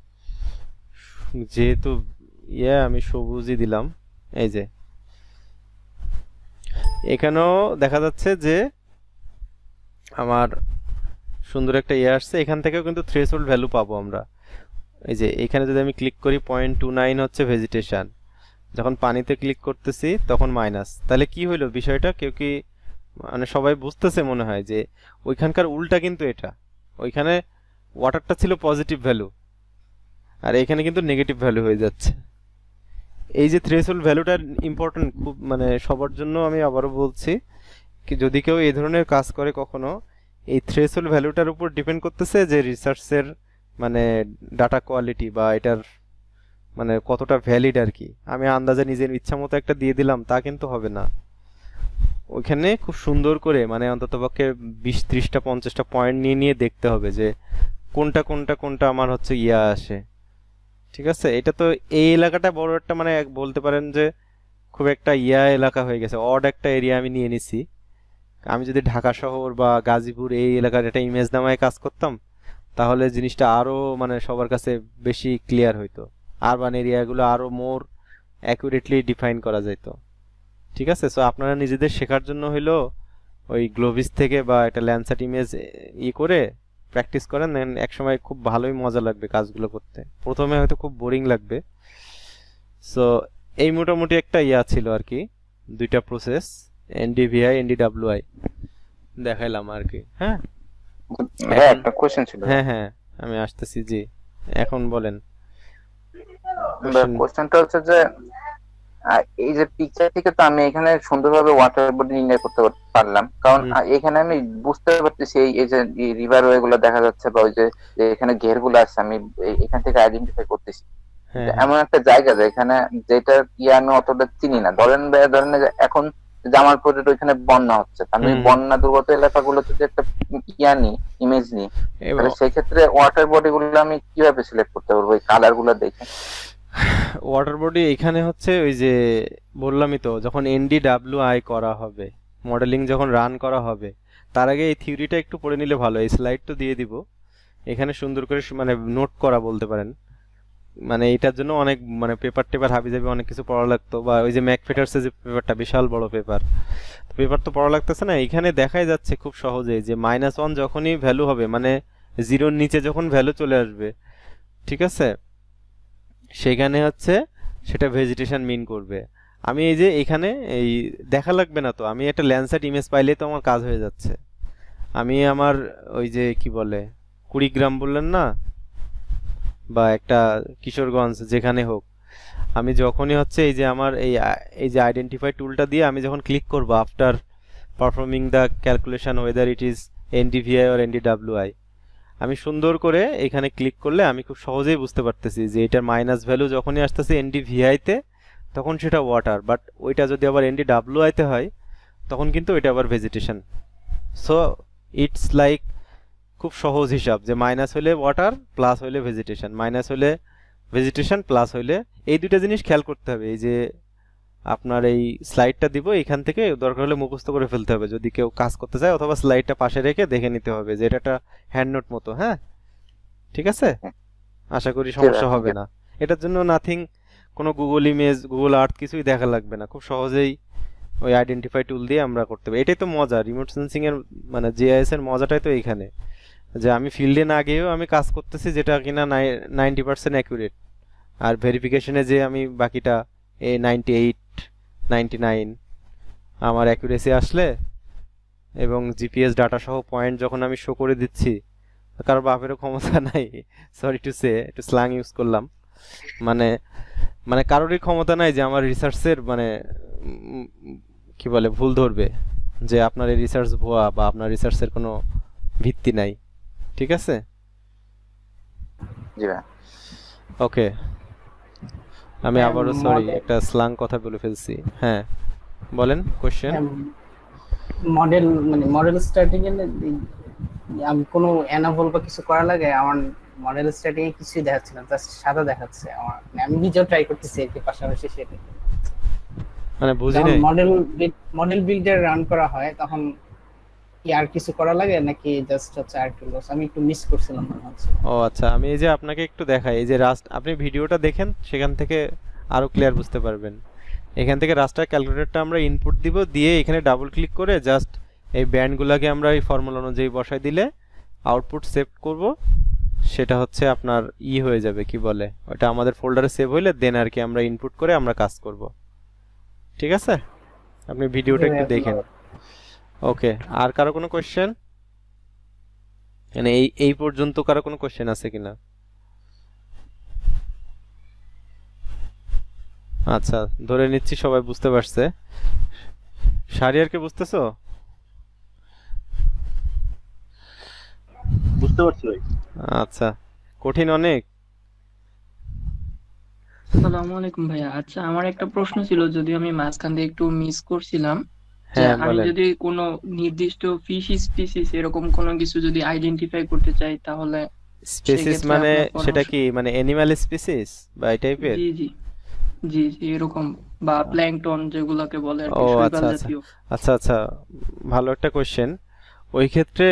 যেহেতু আমি সবুজই দিলাম। এই যে এখানেও দেখা যাচ্ছে যে আমার সুন্দর একটা আসছে, এখান থেকেও কিন্তু থ্রেশহোল্ড ভ্যালু পাবো আমরা। এই যে এখানে যদি আমি ক্লিক করি 0.29 হচ্ছে ভেজিটেশন, যখন পানিতে ক্লিক করতেছি তখন মাইনাস। তাহলে কি হইলো বিষয়টা, কেউ কি মানে সবাই বুঝতেছে মনে হয় যে ওইখানকার উল্টা কিন্তু এটা, ওইখানে ওয়াটারটা ছিল পজিটিভ ভ্যালু আর এখানে কিন্তু নেগেটিভ ভ্যালু হয়ে যাচ্ছে। এই যে থ্রেশহোল্ড ভ্যালুটা ইম্পর্টেন্ট খুব, মানে সবার জন্য আমি আবারও বলছি কি যদি কেউ এই ধরনের কাজ করে কখনো, এই থ্রেশহোল্ড ভ্যালুটার উপর ডিপেন্ড করতেছে যে রিসার্চের মানে ডাটা কোয়ালিটি বা এটার মানে কতটা ভ্যালিড আর কি। আমি আন্দাজে নিজের ইচ্ছা মতো একটা দিয়ে দিলাম তা কিন্তু হবে না, ওইখানে খুব সুন্দর করে মানে অন্ততপক্ষে 20-30টা 50টা পয়েন্ট নিয়ে নিয়ে দেখতে হবে যে কোনটা কোনটা কোনটা আমার হচ্ছে আসে, ঠিক আছে? এটা তো এই এলাকাটা বড় একটা মানে বলতে পারেন যে খুব একটা এলাকা হয়ে গেছে, অড একটা এরিয়া আমি নিয়ে নিছি। আমি যদি ঢাকা শহর বা গাজীপুর এই এলাকার একটা ইমেজ নামায় কাজ করতাম তাহলে জিনিসটা আরো মানে সবার কাছে বেশি ক্লিয়ার হইতো, আরবান এরিয়াগুলো আরো মোর অ্যাকুরেটলি ডিফাইন করা যেত, ঠিক আছে? সো আপনারা নিজেদের শেখার জন্য হইলো ওই গ্লোভিস থেকে বা একটা ল্যান্ডস্যাট ইমেজ করে প্র্যাকটিস করেন দেন একসময় খুব ভালোই মজা লাগবে কাজগুলো করতে। প্রথমে হয়তো খুব বোরিং লাগবে। সো এই মোটামুটি একটা ইয়া ছিল আর কি, দুইটা প্রসেস এনডিভিআই এনডিডব্লিউআই দেখাইলাম আর কি। হ্যাঁ হ্যাঁ, একটা কোশ্চেন ছিল। হ্যাঁ হ্যাঁ আমি আসতেছি, জি এখন বলেন। কোশ্চেনটা হচ্ছে যে এই যে পিকচার থেকে তো আমি এখানে সুন্দরভাবে ওয়াটার বডি নির্ণয় করতে পারলাম, কারণ এখানে আমি বুঝতে পারতেছি এই যে রিভার ওয়ে গুলো দেখা যাচ্ছে বা ওই যে এখানে ঘের গুলো আছে আমি এখান থেকে আইডেন্টিফাই করতেছি। এমন একটা জায়গা যেখানে যেটা আমি অতটা চিনি না, ধরেন এখন জামালপুরের ওইখানে বন্যা হচ্ছে, আমি বন্যা দুর্গত এলাকাগুলোতে যে একটা ইমেজ নিই, তাহলে সেই ক্ষেত্রে ওয়াটার বডি গুলো আমি কিভাবে সিলেক্ট করতে পারবো ওই কালার গুলো দেখে? ওয়াটার বডি এখানে হচ্ছে ওই যে বললামই তো, যখন এনডিডব্লিউআই করা হবে, মডেলিং যখন রান করা হবে, তার আগে এই থিওরিটা একটু পড়ে নিলে ভালো। এই স্লাইড তো দিয়ে দিব, এখানে সুন্দর করে মানে নোট করা বলতে পারেন। মানে এটার জন্য অনেক মানে পেপার হাবিজাবি অনেক কিছু পড়া লাগতো, বা ওই যে ম্যাকফেটার্সের যে পেপারটা বিশাল বড় পেপার তো পড়া লাগতেছে না। এখানে দেখাই যাচ্ছে খুব সহজেই যে -1 যখনই ভ্যালু হবে, মানে 0-র নিচে যখন ভ্যালু চলে আসবে, ঠিক আছে, সেখানে হচ্ছে সেটা ভেজিটেশন মিন করবে। আমি এই যে এখানে এই দেখা লাগবে না তো, আমি একটা ল্যান্ডসেট ইমেজ পাইলেই তো আমার কাজ হয়ে যাচ্ছে। আমি আমার ওই যে কি বলে 20 গ্রাম বললেন না, বা একটা কিশোরগঞ্জ যেখানে হোক, আমি যখনই হচ্ছে এই যে আমার এই যে আইডেন্টিফাই টুলটা দিয়ে আমি যখন ক্লিক করব after performing the calculation whether it is NDVI or NDWI, আমি সুন্দর করে এখানে ক্লিক করলে আমি খুব সহজেই বুঝতে পারতেছি যে এটার মাইনাস ভ্যালু যখনই আসতেছে এনডিভিআইতে তখন সেটা ওয়াটার, বাট ওইটা যদি আবার এনডিডব্লিউআইতে হয় তখন কিন্তু ওইটা আবার ভেজিটেশন। সো ইটস লাইক খুব সহজ হিসাব যে মাইনাস হলে ওয়াটার প্লাস হলে ভেজিটেশন, মাইনাস হলে ভেজিটেশন প্লাস হলে এই দুইটা জিনিস খেয়াল করতে হবে। এই যে আপনার এই স্লাইডটা দিব, এখান থেকে দরকার হলে মুখস্থ করে ফেলতে হবে যদি কেউ কাজ করতে চায়, অথবা স্লাইডটা পাশে রেখে দেখে নিতে হবে যে এটা একটা হ্যান্ড নোট মতো। হ্যাঁ ঠিক আছে, আশা করি সমস্যা হবে না। এটার জন্য নাথিং, কোনো গুগল ইমেজ গুগল আর্থ কিছুই দেখা লাগবে না, খুব সহজেই ওই আইডেন্টিফাই টুল দিয়ে আমরা করতে পারি। এটাই তো মজা রিমোট সেন্সিং এর, মানে জিআইএস এর মজাটাই তো এইখানে, যে আমি ফিল্ডে না গিয়েও আমি কাজ করতেছি যেটা কিনা 90% অ্যাকুরেট, আর ভেরিফিকেশনে যে আমি বাকিটা 98 99 আমার অ্যাকুরেসি আসলে এবং জিপিএস ডাটা সহ পয়েন্ট যখন আমি শো করে দিচ্ছি, কারো বাপেরও ক্ষমতা নাই, সরি টু সে একটু স্ল্যাং ইউজ করলাম, মানে কারোরই ক্ষমতা নাই যে আমার রিসার্চের মানে কি বলে ভুল ধরবে যে আপনার এই রিসার্চ ভুয়া বা আপনার রিসার্চের কোনো ভিত্তি নাই। ঠিক আছে, জি ভাই, ওকে। আমি আবারও সরি একটা স্ল্যাং কথা বলে ফেলছি। হ্যাঁ বলেন কোশ্চেন। মডেল স্টার্টিং এ আমি কোনো অ্যানাবল বা কিছু করা লাগে, আমার মডেল স্টার্টিং এ কিছুই দেখাচ্ছে না, জাস্ট সাদা দেখাচ্ছে। আমি নিজেও ট্রাই করতেছি এর পাশাপাশি সেটা, মানে বুঝি নাই। মডেল বিল্ডার রান করা হয় তখন কি আর কিছু করা লাগে নাকি জাস্ট হচ্ছে আর কি লস? আমি একটু মিস করছিলাম মনে হচ্ছে। ও আচ্ছা, আমি এই যে আপনাকে একটু দেখাই, এই যে রাস্ট, আপনি ভিডিওটা দেখেন সেখান থেকে আরো ক্লিয়ার বুঝতে পারবেন। এখান থেকে রাস্টার ক্যালকুলেটরটা আমরা ইনপুট দিব, দিয়ে এখানে ডাবল ক্লিক করে জাস্ট এই ব্যান্ডগুলোকে আমরা এই ফর্মুলা অনুযায়ী বসাই দিলে আউটপুট সেভ করব, সেটা হচ্ছে আপনার হয়ে যাবে কি বলে, ওটা আমাদের ফোল্ডারে সেভ হইলে দেন আর কি আমরা ইনপুট করে আমরা কাজ করব। ঠিক আছে, আপনি ভিডিওটা একটু দেখেন। ওকে, আর কারো কোনো কোশ্চেন? মানে এই পর্যন্ত কারো কোনো কোশ্চেন আছে কিনা? আচ্ছা, ধরে নিচ্ছি সবাই বুঝতে পারছে। শাহরিয়ারকে বুঝতেছো? বুঝতে পারছি ভাই। আচ্ছা, কঠিন অনেক। আসসালামু আলাইকুম ভাইয়া। আচ্ছা, আমার একটা প্রশ্ন ছিল, যদি আমি মাঝখান দিয়ে একটু মিস করছিলাম, যে আমি যদি কোনো নির্দিষ্ট ফিশ স্পিসিস এরকম কোনো কিছু যদি আইডেন্টিফাই করতে চাই, তাহলে স্পিসিস মানে সেটা কি, মানে অ্যানিমাল স্পিসিস বা এই টাইপের? জি জি জি জি এরকম, বা প্ল্যাঙ্কটন যেগুলোকে বলে আর কি, শৈবাল জাতীয়। আচ্ছা আচ্ছা, ভালো একটা কোশ্চেন। ওই ক্ষেত্রে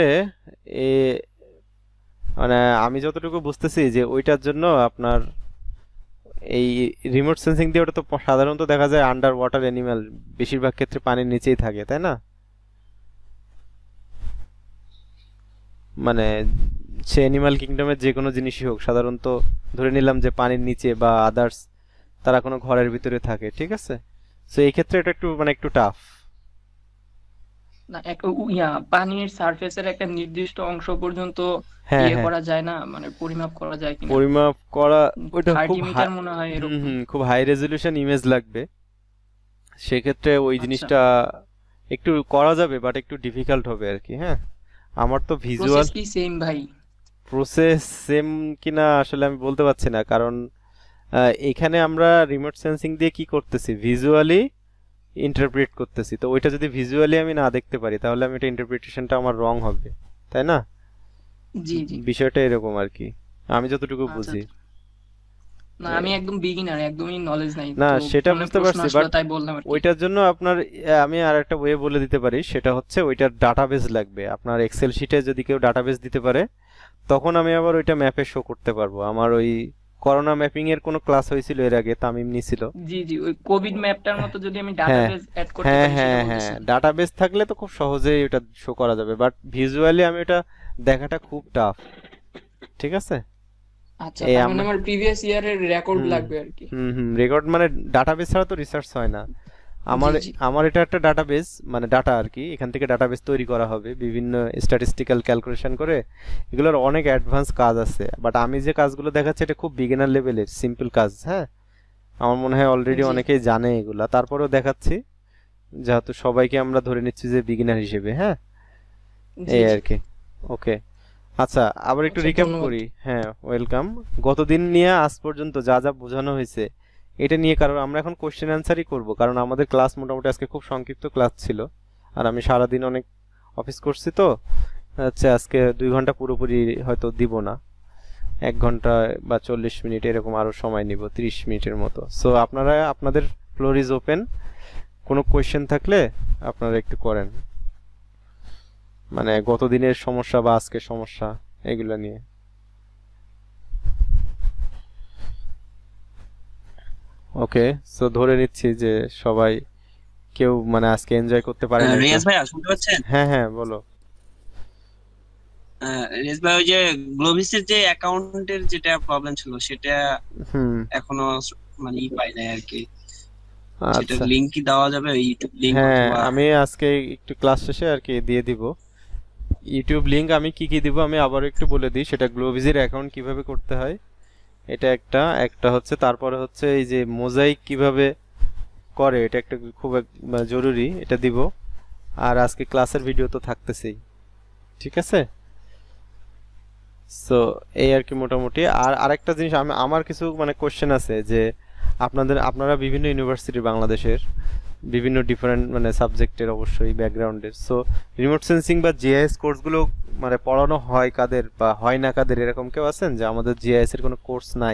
মানে আমি যতটুকু বুঝতেছি যে ওইটার জন্য আপনার এই রিমোট সেন্সিং দিয়ে, ওটা তো সাধারণত দেখা যায় আন্ডার ওয়াটার অ্যানিমাল, বেশিরভাগ ক্ষেত্রে পানির নিচেই থাকে, তাই না? মানে সে অ্যানিমাল কিংডমের যে কোনো জিনিসই হোক, সাধারণত ধরে নিলাম যে পানির নিচে বা আদার্স তারা কোনো ঘরের ভিতরে থাকে, ঠিক আছে? সো এই ক্ষেত্রে এটা একটু মানে একটু টাফ। না পানির সারফেসের একটা নির্দিষ্ট অংশ পর্যন্ত হ্যাঁ ইয়ে হ্যাঁ করা যায় না, মানে পরিমাপ করা যায় কিনা? পরিমাপ করা ওইটা 30 খুব মিটার মনে হয় এরকম। খুব হাই রেজলিউশন ইমেজ লাগবে, সেক্ষেত্রে ওই আচ্ছা, জিনিসটা একটু করা যাবে বাট একটু ডিফিকাল্ট হবে আর কি। হ্যাঁ, আমার তো ভিজুয়াল প্রসেস কি সেম ভাই? প্রসেস সেম কিনা আসলে আমি বলতে পারছি না, কারণ এখানে আমরা রিমোট সেন্সিং দিয়ে কি করতেছি, ভিজুয়ালি ইন্টারপ্রেট করতেছি। তো ওইটা যদি ভিজুয়ালি আমি না দেখতে পারি তাহলে আমি এটা ইন্টারপ্রিটেশনটা আমার রং হবে, তাই না? জি জি। বিষয়টা এরকম আর কি, আমি যতটুকু আচ্ছা, বুঝি। না আমি একদম বিগিনার, একদমই নলেজ নাই, না তো সেটা মনে বুঝতে প্রশ্ন পারছি, আসলো বাট তাই বললাম আর কি। ওইটার জন্য আপনার আমি আর একটা ওয়ে বলে দিতে পারি, সেটা হচ্ছে ওইটার ডাটাবেস লাগবে। আপনার এক্সেল শিটে যদি কেউ ডাটাবেস দিতে পারে তখন আমি আবার ওইটা ম্যাপে শো করতে পারবো। আমার ওই করোনা ম্যাপিং এর কোনো ক্লাস হয়েছিল এর আগে, তামিম নিছিল। জি জি, ওই কোভিড ম্যাপটার মতো যদি আমি হ্যাঁ ডাটাবেস অ্যাড করতে হ্যাঁ পারি হ্যাঁ সেটা হ্যাঁ, বলতেছেন? ডাটাবেস থাকলে তো খুব সহজেই ওটা শো করা যাবে, বাট ভিজুয়ালি আমি ওটা দেখাটা খুব টাফ, ঠিক আছে? আচ্ছা, তার মানে আমার প্রিভিয়াস ইয়ারের রেকর্ড লাগবে আর কি। রেকর্ড মানে ডাটাবেস ছাড়া তো রিসার্চ হয় না। আমার এটা একটা ডাটাবেস, মানে ডাটা আর কি, এখান থেকে ডাটাবেস তৈরি করা হবে বিভিন্ন স্ট্যাটিস্টিক্যাল ক্যালকুলেশন করে। এগুলোর অনেক অ্যাডভান্স কাজ আছে, বাট আমি যে কাজগুলো দেখাচ্ছি এটা খুব বিগিনার লেভেলের সিম্পল কাজ। হ্যাঁ, আমার মনে হয় অলরেডি অনেকেই জানে এগুলা, তারপরেও দেখাচ্ছি যেহেতু সবাইকে আমরা ধরে নিচ্ছি যে বিগিনার হিসেবে। হ্যাঁ, এই আর কি। ওকে, আচ্ছা আবার একটু রিক্যাপ করি। হ্যাঁ, ওয়েলকাম। গতদিন নিয়ে আজ পর্যন্ত যা যা বোঝানো হয়েছে এটা নিয়ে, কারণ আমরা এখন কোশ্চেন অ্যান্সারই করব, কারণ আমাদের ক্লাস মোটামুটি আজকে খুব সংক্ষিপ্ত ক্লাস ছিল, আর আমি সারাদিন অনেক অফিস করছি, তো হচ্ছে আজকে 2 ঘন্টা পুরোপুরি হয়তো দিব না, 1 ঘন্টা বা 40 মিনিট এরকম আরো সময় নিব, 30 মিনিটের মতো। সো আপনারা আপনাদের ফ্লোর ইজ ওপেন, কোনো কোশ্চেন থাকলে আপনারা একটু করেন, মানে গতদিনের সমস্যা বা আজকের সমস্যা এগুলো নিয়ে। ওকে, সো ধরে নিচ্ছি যে সবাই কেউ মানে আজকে এনজয় করতে পারে না। রিয়াজ ভাই শুনতে পাচ্ছেন? হ্যাঁ হ্যাঁ বলো। রিয়াজ ভাই, ওই যে গ্লোবিসের যে অ্যাকাউন্টের যেটা প্রবলেম ছিল সেটা এখনো মানে পাই নাই আর কি, সেটা আচ্ছা, লিংক কি দেওয়া যাবে ইউটিউব লিংক? হ্যাঁ আমি আজকে একটু ক্লাস শেষে আর কি দিয়ে দিব ইউটিউব লিংক। আমি কি কি দিব আমি আবার একটু বলে দিই, সেটা গ্লোবিজের অ্যাকাউন্ট কিভাবে করতে হয় এটা একটা হচ্ছে, তারপরে হচ্ছে এই যে মোজাইক কিভাবে করে এটা একটা খুব জরুরি, এটা দিব। আর আজকে ক্লাসের ভিডিও তো থাকতেছেই, ঠিক আছে? সো এই আর কি মোটামুটি। আর আরেকটা জিনিস আমার কিছু মানে কোশ্চেন আছে যে আপনারা বিভিন্ন ইউনিভার্সিটি বাংলাদেশের বিভিন্ন ডিফারেন্ট মানে সাবজেক্টের অবশ্যই ব্যাকগ্রাউন্ডের, সো রিমোট সেন্সিং বা জিআইএস কোর্সগুলো মানে পড়ানো হয় কাদের বা হয় না কাদের, এরকম কেউ আছেন যে আমাদের জিআইএস এর কোনো কোর্স নাই?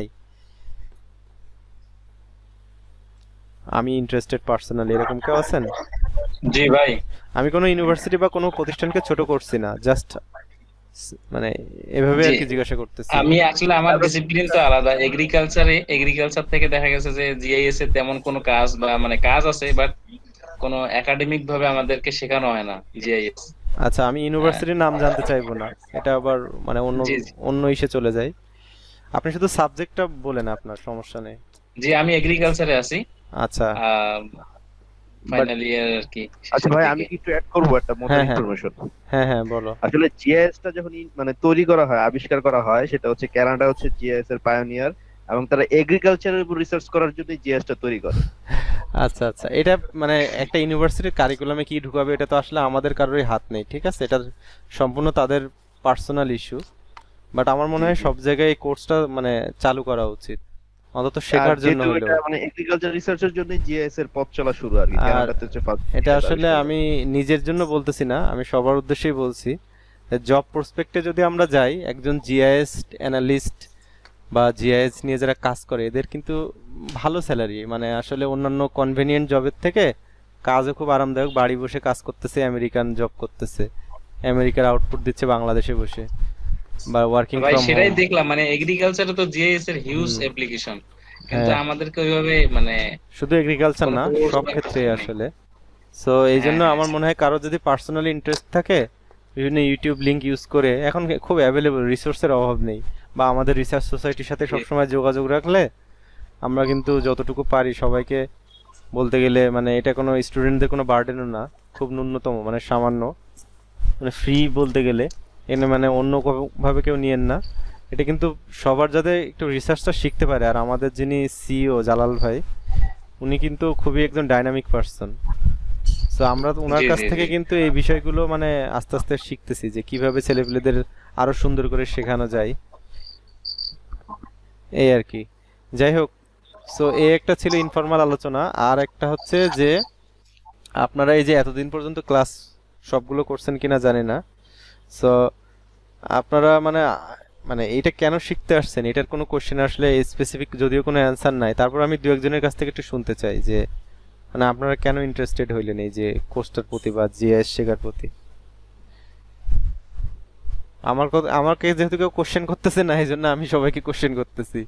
আমি ইন্টারেস্টেড পার্সোনালি, এরকম কেউ আছেন? জি ভাই, আমি কোনো ইউনিভার্সিটি বা কোনো প্রতিষ্ঠানকে ছোট করছি না, জাস্ট মানে এভাবে আর কি জিজ্ঞাসা করতেছি। আমি আসলে আমার ডিসিপ্লিন তো আলাদা, এগ্রিকালচার থেকে দেখা গেছে যে জিআইএস এর তেমন কোনো কাজ বা মানে কাজ আছে, বাট কোনো একাডেমিক ভাবে আমাদেরকে শেখানো হয় না জিআইএস। আচ্ছা, আমি ইউনিভার্সিটির নাম জানতে চাইবো না, এটা আবার মানে অন্য ইসে চলে যায়। আপনি শুধু সাবজেক্টটা বলেন, আপনার সমস্যা নেই। জি, আমি এগ্রিকালচারে আছি। আচ্ছা, ফাইনাল ইয়ার আর কি। আচ্ছা ভাই, আমি একটু অ্যাড করব একটা মজার ইনফরমেশন। হ্যাঁ হ্যাঁ বলো। আসলে জিআইএস টা যখন মানে তৈরি করা হয়, আবিষ্কার করা হয়, সেটা হচ্ছে কানাডা হচ্ছে জিআইএস এর পায়োনিয়ার, এবং তারা এগ্রিকালচারের উপর রিসার্চ করার জন্য জিআইএস টা তৈরি করে। আচ্ছা আচ্ছা, এটা মানে একটা ইউনিভার্সিটির কারিকুলামে কি ঢুকাবে এটা তো আসলে আমাদের কারোরই হাত নেই, ঠিক আছে? এটা সম্পূর্ণ তাদের পার্সোনাল ইস্যু, বাট আমার মনে হয় সব জায়গায় এই কোর্সটা মানে চালু করা উচিত, অন্তত শেখার জন্য হলো। এটা মানে এগ্রিকালচার রিসার্চের জন্য জিআইএস এর পথ চলা শুরু আর কি, কানাডাতে হচ্ছে ফার্স্ট। এটা আসলে আমি নিজের জন্য বলতেছি না, আমি সবার উদ্দেশ্যেই বলছি। জব প্রসপেক্টে যদি আমরা যাই, একজন জিআইএস অ্যানালিস্ট বা জিআইএস নিয়ে যারা কাজ করে এদের কিন্তু ভালো স্যালারি, মানে আসলে অন্যান্য কনভেনিয়েন্ট জবের থেকে কাজও খুব আরামদায়ক, বাড়ি বসে কাজ করতেছে, আমেরিকান জব করতেছে, আমেরিকার আউটপুট দিচ্ছে বাংলাদেশে বসে, বা ওয়ার্কিং ভাই ফ্রম হোম। সেটাই দেখলাম, মানে এগ্রিকালচারে তো জিআইএস এর হিউজ অ্যাপ্লিকেশন, কিন্তু আমাদেরকে ওইভাবে মানে শুধু এগ্রিকালচার না, সব ক্ষেত্রে আসলে। সো এই জন্য আমার মনে হয় কারো যদি পার্সোনালি ইন্টারেস্ট থাকে বিভিন্ন ইউটিউব লিংক ইউজ করে, এখন খুব অ্যাভেলেবল, রিসোর্সের অভাব নেই, বা আমাদের রিসার্চ সোসাইটির সাথে সবসময় যোগাযোগ রাখলে আমরা কিন্তু যতটুকু পারি সবাইকে বলতে গেলে, মানে এটা কোনো স্টুডেন্টদের কোনো বার্ডেনও না, খুব ন্যূনতম, মানে সামান্য, মানে ফ্রি বলতে গেলে, এনে মানে অন্য ভাবে কেউ নিয়েন না, এটা কিন্তু সবার যাতে একটু রিসার্চটা শিখতে পারে। আর আমাদের যিনি সিইও জালাল ভাই, উনি কিন্তু খুবই একজন ডাইনামিক পারসন, তো আমরা ওনার কাছ থেকে কিন্তু এই বিষয়গুলো মানে আস্তে আস্তে শিখতেছি যে কিভাবে ছেলেপেলেদের আরো সুন্দর করে শেখানো যায়, এই আর কি। যাই হোক, সো এই একটা ছিল ইনফর্মাল আলোচনা। আর একটা হচ্ছে যে আপনারা এই যে এতদিন পর্যন্ত ক্লাস সবগুলো করছেন কিনা জানি না, সো আপনারা মানে মানে এটা কেন শিখতে আসছেন, এটার কোনো কোশ্চেন আসলে স্পেসিফিক যদিও কোনো অ্যান্সার নাই, তারপর আমি দু একজনের কাছ থেকে একটু শুনতে চাই যে মানে আপনারা কেন ইন্টারেস্টেড হইলেন এই যে কোর্সটার প্রতি বা জিএস শেখার প্রতি। আমাকে যেহেতু কেউ কোশ্চেন করতেছে না, এই জন্য আমি সবাইকে কোশ্চেন করতেছি।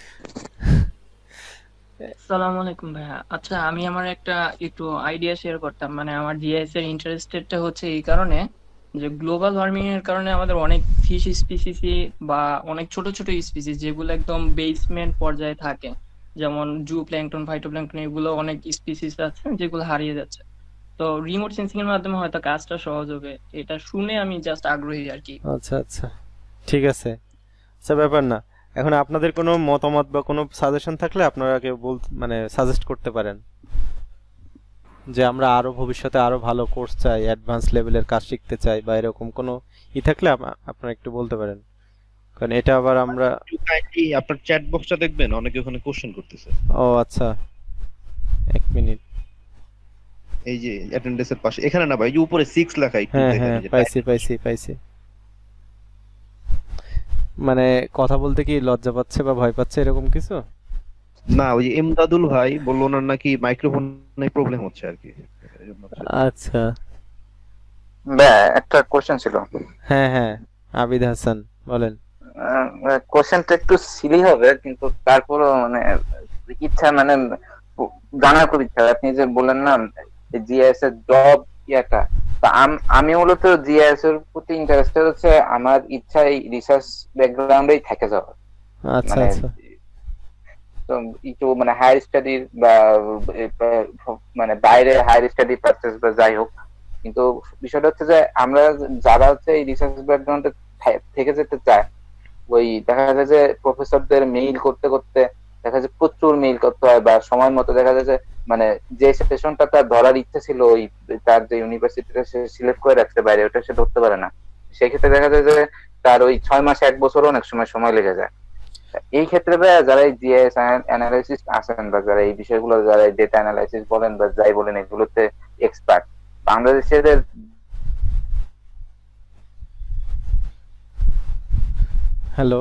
আসসালামু আলাইকুম ভাইয়া। আচ্ছা, আমি আমার একটা একটু আইডিয়া শেয়ার করতাম। মানে আমার জিআইএস এর ইন্টারেস্টেডটা হচ্ছে এই কারণে যে গ্লোবাল ওয়ার্মিং এর কারণে আমাদের অনেক ফিশ স্পিসিস বা অনেক ছোট ছোট স্পিসিস যেগুলো একদম বেসমেন্ট পর্যায়ে থাকে, যেমন জু প্ল্যাঙ্কটন, ফাইটোপ্ল্যাঙ্কটন, এগুলো অনেক স্পিসিস আছে যেগুলো হারিয়ে যাচ্ছে। তো রিমোট সেন্সিং এর মাধ্যমে হয়তো কাজটা সহজ হবে, এটা শুনে আমি জাস্ট আগ্রহী আর কি। আচ্ছা আচ্ছা, ঠিক আছে, আচ্ছা ব্যাপার না। এখন আপনাদের কোনো মতামত বা কোনো সাজেশন থাকলে আপনারা কেউ মানে সাজেস্ট করতে পারেন যে আমরা আরো ভবিষ্যতে আরো ভালো কোর্স চাই, অ্যাডভান্স লেভেলের কাজ শিখতে চাই, বা এরকম কোনো থাকলে আপনারা একটু বলতে পারেন, কারণ এটা আবার আমরা আপনার চ্যাট বক্সটা দেখবেন, অনেকে ওখানে কোশ্চেন করতেছে। ও আচ্ছা, এক মিনিট, এই যে অ্যাটেন্ডেন্সের পাশে এখানে না ভাই, এই যে উপরে 6 লেখা, একটু হ্যাঁ দেখেন। হ্যাঁ পাইছি। মানে কথা বলতে কি লজ্জা পাচ্ছে বা ভয় পাচ্ছে এরকম কিছু না? ওই যে এমদাদুল ভাই বললো ওনার নাকি মাইক্রোফোনে প্রবলেম হচ্ছে আর কি। আচ্ছা, একটা কোশ্চেন ছিল। হ্যাঁ আবিদ হাসান বলেন। কোশ্চেনটা একটু সিলি হবে, কিন্তু তারপরও মানে ইচ্ছা, মানে জানার খুব ইচ্ছা। আপনি যে বললেন না জিএস এর জব ইয়াটা, আমি মূলত জিএস এর প্রতি ইন্টারেস্টেড হচ্ছে, আমার ইচ্ছা এই রিসার্চ ব্যাকগ্রাউন্ডেই থেকে যাওয়া। আচ্ছা আচ্ছা, তো একটু মানে হায়ার স্টাডির বা মানে বাইরে হায়ার স্টাডি পারচেজ বা যাই হোক, কিন্তু বিষয়টা হচ্ছে যে আমরা যারা হচ্ছে এই রিসার্চ ব্যাকগ্রাউন্ডে থেকে যেতে চায়, ওই দেখা যায় যে প্রফেসরদের মেইল করতে করতে দেখা যায় প্রচুর মেইল করতে হয়, বা সময় মতো দেখা যায় যে মানে যে সেশনটা তার ধরার ইচ্ছা ছিল, ওই তার যে ইউনিভার্সিটিটা সে সিলেক্ট করে রাখতে বাইরে, ওটা সে ধরতে পারে না। সেক্ষেত্রে দেখা যায় যে তার ওই 6 মাস 1 বছরও অনেক সময় লেগে যায়। এই ক্ষেত্রে যারা এই জিএস অ্যানালাইসিস আছেন, বা যারা এই বিষয়গুলো, যারা ডেটা অ্যানালাইসিস বলেন বা যাই বলেন, এগুলোতে এক্সপার্ট, বাংলাদেশের হ্যালো,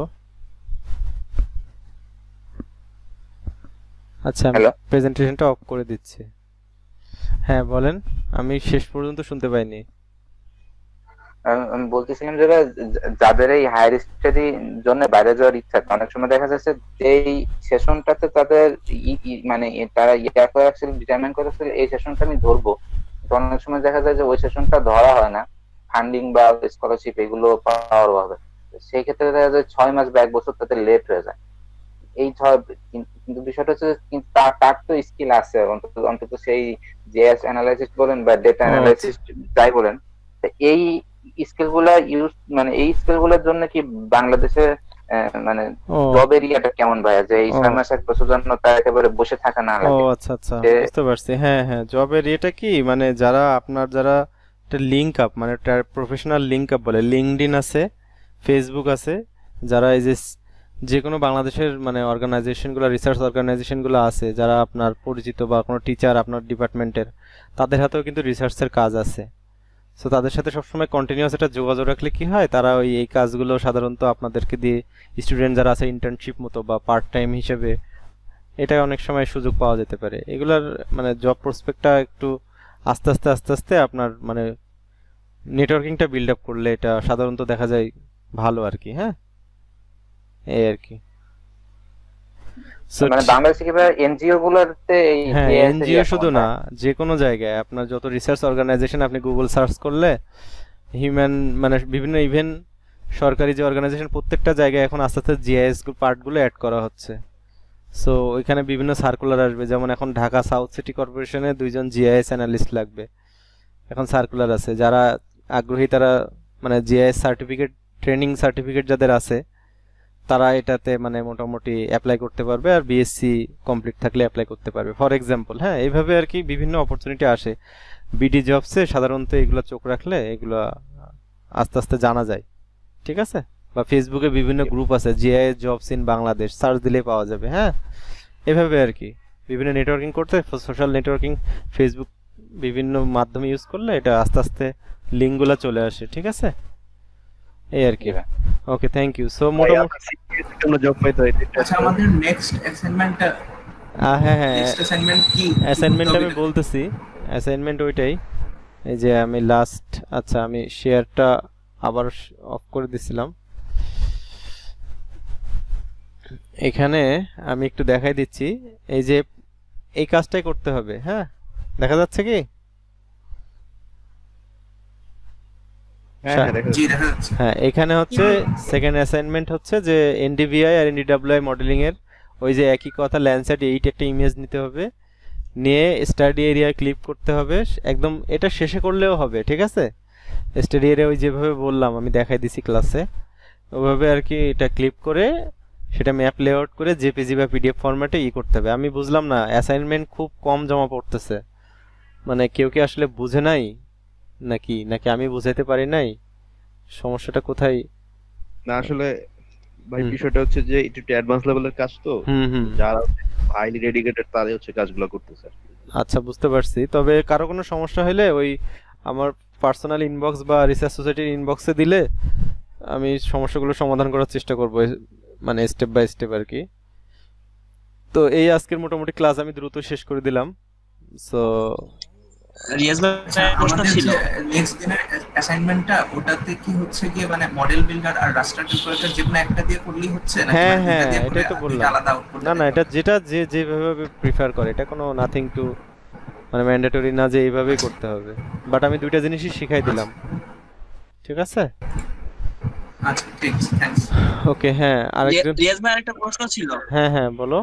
আচ্ছা প্রেজেন্টেশনটা অফ করে দিচ্ছি। হ্যাঁ বলেন, আমি শেষ পর্যন্ত শুনতে পাইনি। আমি বলতেছিলাম যারা যাদের এই হায়ার স্টাডি জন্য বাইরে যাওয়ার ইচ্ছা, অনেক সময় দেখা যাচ্ছে যে এই সেশনটাতে তাদের মানে তারা ডিটারমাইন করেছে এই সেশনটা আমি ধরবো, অনেক সময় দেখা যায় যে ওই সেশনটা ধরা হয় না, ফান্ডিং বা স্কলারশিপ এগুলো পাওয়ার অভাবে। সেই ক্ষেত্রে দেখা যায় 6 মাস বা 1 বছর তাদের লেট হয়ে যায়। এই কিন্তু বিষয়টা হচ্ছে তার তো স্কিল আছে, অন্তত সেই জিএস অ্যানালাইসিস বলেন বা ডেটা অ্যানালাইসিস যাই বলেন, এই স্কিল গুলা ইউজ, মানে এই স্কিল গুলোর জন্য কি বাংলাদেশে মানে জব এরিয়াটা কেমন ভাইয়া, যে এই 6 মাস 1 বছর জন্য তার একেবারে বসে থাকা না লাগে? ও আচ্ছা আচ্ছা, বুঝতে পারছি। হ্যাঁ জব এরিয়াটা কি, মানে যারা একটা লিংক আপ, মানে প্রফেশনাল লিংক আপ বলে, লিঙ্কডইন আছে, ফেসবুক আছে, যারা এই যে কোনো বাংলাদেশের মানে অর্গানাইজেশনগুলো, রিসার্চ অর্গানাইজেশনগুলো আছে, যারা আপনার পরিচিত বা কোনো টিচার আপনার ডিপার্টমেন্টের, তাদের হাতেও কিন্তু রিসার্চের কাজ আছে। সো তাদের সাথে সবসময় কন্টিনিউয়াস একটা যোগাযোগ রাখলে কি হয়, তারা এই কাজগুলো সাধারণত আপনাদেরকে দিয়ে, স্টুডেন্ট যারা আছে ইন্টার্নশিপ মতো বা পার্ট টাইম হিসেবে, এটা অনেক সময় সুযোগ পাওয়া যেতে পারে। এগুলার মানে জব প্রসপেক্টটা একটু আস্তে আস্তে আপনার মানে নেটওয়ার্কিংটা বিল্ড আপ করলে এটা সাধারণত দেখা যায় ভালো আর কি। হ্যাঁ, এই আর কি। মানে বাংলাদেশে কি এনজিও গুলোতে, হ্যাঁ এনজিও শুধু না, যে কোনো জায়গায় আপনার যত রিসার্চ অর্গানাইজেশন আপনি গুগল সার্চ করলে হিউম্যান মানে বিভিন্ন ইভেন সরকারি যে অর্গানাইজেশন প্রত্যেকটা জায়গায় এখন আস্তে আস্তে জিআইএস পার্টগুলো অ্যাড করা হচ্ছে। সো ওইখানে বিভিন্ন সার্কুলার আসবে, যেমন এখন ঢাকা সাউথ সিটি কর্পোরেশনে 2জন জিআইএস অ্যানালিস্ট লাগবে, এখন সার্কুলার আছে। যারা আগ্রহী তারা মানে জিআইএস সার্টিফিকেট, ট্রেনিং সার্টিফিকেট যাদের আছে তারা এটাতে মানে মোটামুটি অ্যাপ্লাই করতে পারবে, আর বিএসসি কমপ্লিট থাকলে অ্যাপ্লাই করতে পারবে ফর এক্সাম্পল। হ্যাঁ, এইভাবে আর কি বিভিন্ন অপরচুনিটি আসে বিডি জবসে। সাধারণত এগুলো চোখ রাখলে এগুলো আস্তে আস্তে জানা যায়, ঠিক আছে? বা ফেসবুকে বিভিন্ন গ্রুপ আছে GIS jobs in Bangladesh, search দিলে পাওয়া যাবে। হ্যাঁ, এভাবে আর কি বিভিন্ন নেটওয়ার্কিং করতে, সোশ্যাল নেটওয়ার্কিং, ফেসবুক বিভিন্ন মাধ্যমে ইউজ করলে এটা আস্তে আস্তে লিঙ্কগুলো চলে আসে, ঠিক আছে? এই আর কি। ওকে, থ্যাংক ইউ। সো মোটামুটি তোমরা জব পাইতে হইতে। আচ্ছা, আমাদের নেক্সট অ্যাসাইনমেন্টটা হ্যাঁ নেক্সট অ্যাসাইনমেন্ট কি? অ্যাসাইনমেন্ট আমি বলতেছি, অ্যাসাইনমেন্ট ওইটাই, এই যে আমি লাস্ট, আচ্ছা আমি শেয়ারটা আবার অফ করে দিছিলাম। এখানে আমি একটু দেখাই দিচ্ছি, এই যে এই কাজটাই করতে হবে। হ্যাঁ, দেখা যাচ্ছে কি? হ্যাঁ, এখানে হচ্ছে সেকেন্ড অ্যাসাইনমেন্ট হচ্ছে যে এনডিভিআই আর এনডিডব্লিউআই মডেলিং এর ওই যে একই কথা, ল্যান্ডসেট 8 একটা ইমেজ নিতে হবে, নিয়ে স্টাডি এরিয়া ক্লিক করতে হবে। একদম এটা শেষে করলেও হবে, ঠিক আছে? স্টাডি এরিয়া ওই যেভাবে বললাম আমি দেখাই দিছি ক্লাসে, ওইভাবে আর কি এটা ক্লিক করে সেটা ম্যাপ লেআউট করে জেপিজি বা পিডিএফ ফরম্যাটে করতে হবে। আমি বুঝলাম না, অ্যাসাইনমেন্ট খুব কম জমা পড়তেছে, মানে কেউ কি আসলে বুঝে নাই নাকি নাকি আমি বুঝাইতে পারি নাই, সমস্যাটা কোথায়? না আসলে ভাই বিষয়টা হচ্ছে যে একটু অ্যাডভান্স লেভেলের কাজ তো, যারা হাইলি ডেডিকেটেড তারাই হচ্ছে কাজগুলো করতেছে। আচ্ছা, বুঝতে পারছি। তবে কারো কোনো সমস্যা হলে ওই আমার পার্সোনাল ইনবক্স বা রিসার্চ সোসাইটির ইনবক্সে দিলে আমি সমস্যাগুলো সমাধান করার চেষ্টা করব, মানে স্টেপ বাই স্টেপ আর কি। তো এই আজকের মোটামুটি ক্লাস আমি দ্রুত শেষ করে দিলাম। সো রিয়াজ ভাই প্রশ্ন ছিল, নেক্সট দিনের অ্যাসাইনমেন্টটা ওটাতে কি হচ্ছে কি মানে মডেল বিল্ডার আর রাস্টার ক্যালকুলেটর যেকোনো একটা দিয়ে করলেই হচ্ছে নাকি? হ্যাঁ হ্যাঁ, এটাই তো বললাম। না না, এটা যেটা যে যেভাবে প্রিফার করে, এটা কোনো নাথিং টু মানে ম্যান্ডেটরি না যে এইভাবেই করতে হবে, বাট আমি দুইটা জিনিসই শিখাই দিলাম, ঠিক আছে? আচ্ছা, ঠিক আছে, থ্যাঙ্কস। ওকে, হ্যাঁ, আরেকজন রিয়াজ ভাই আরেকটা প্রশ্ন ছিল। হ্যাঁ হ্যাঁ, বলো।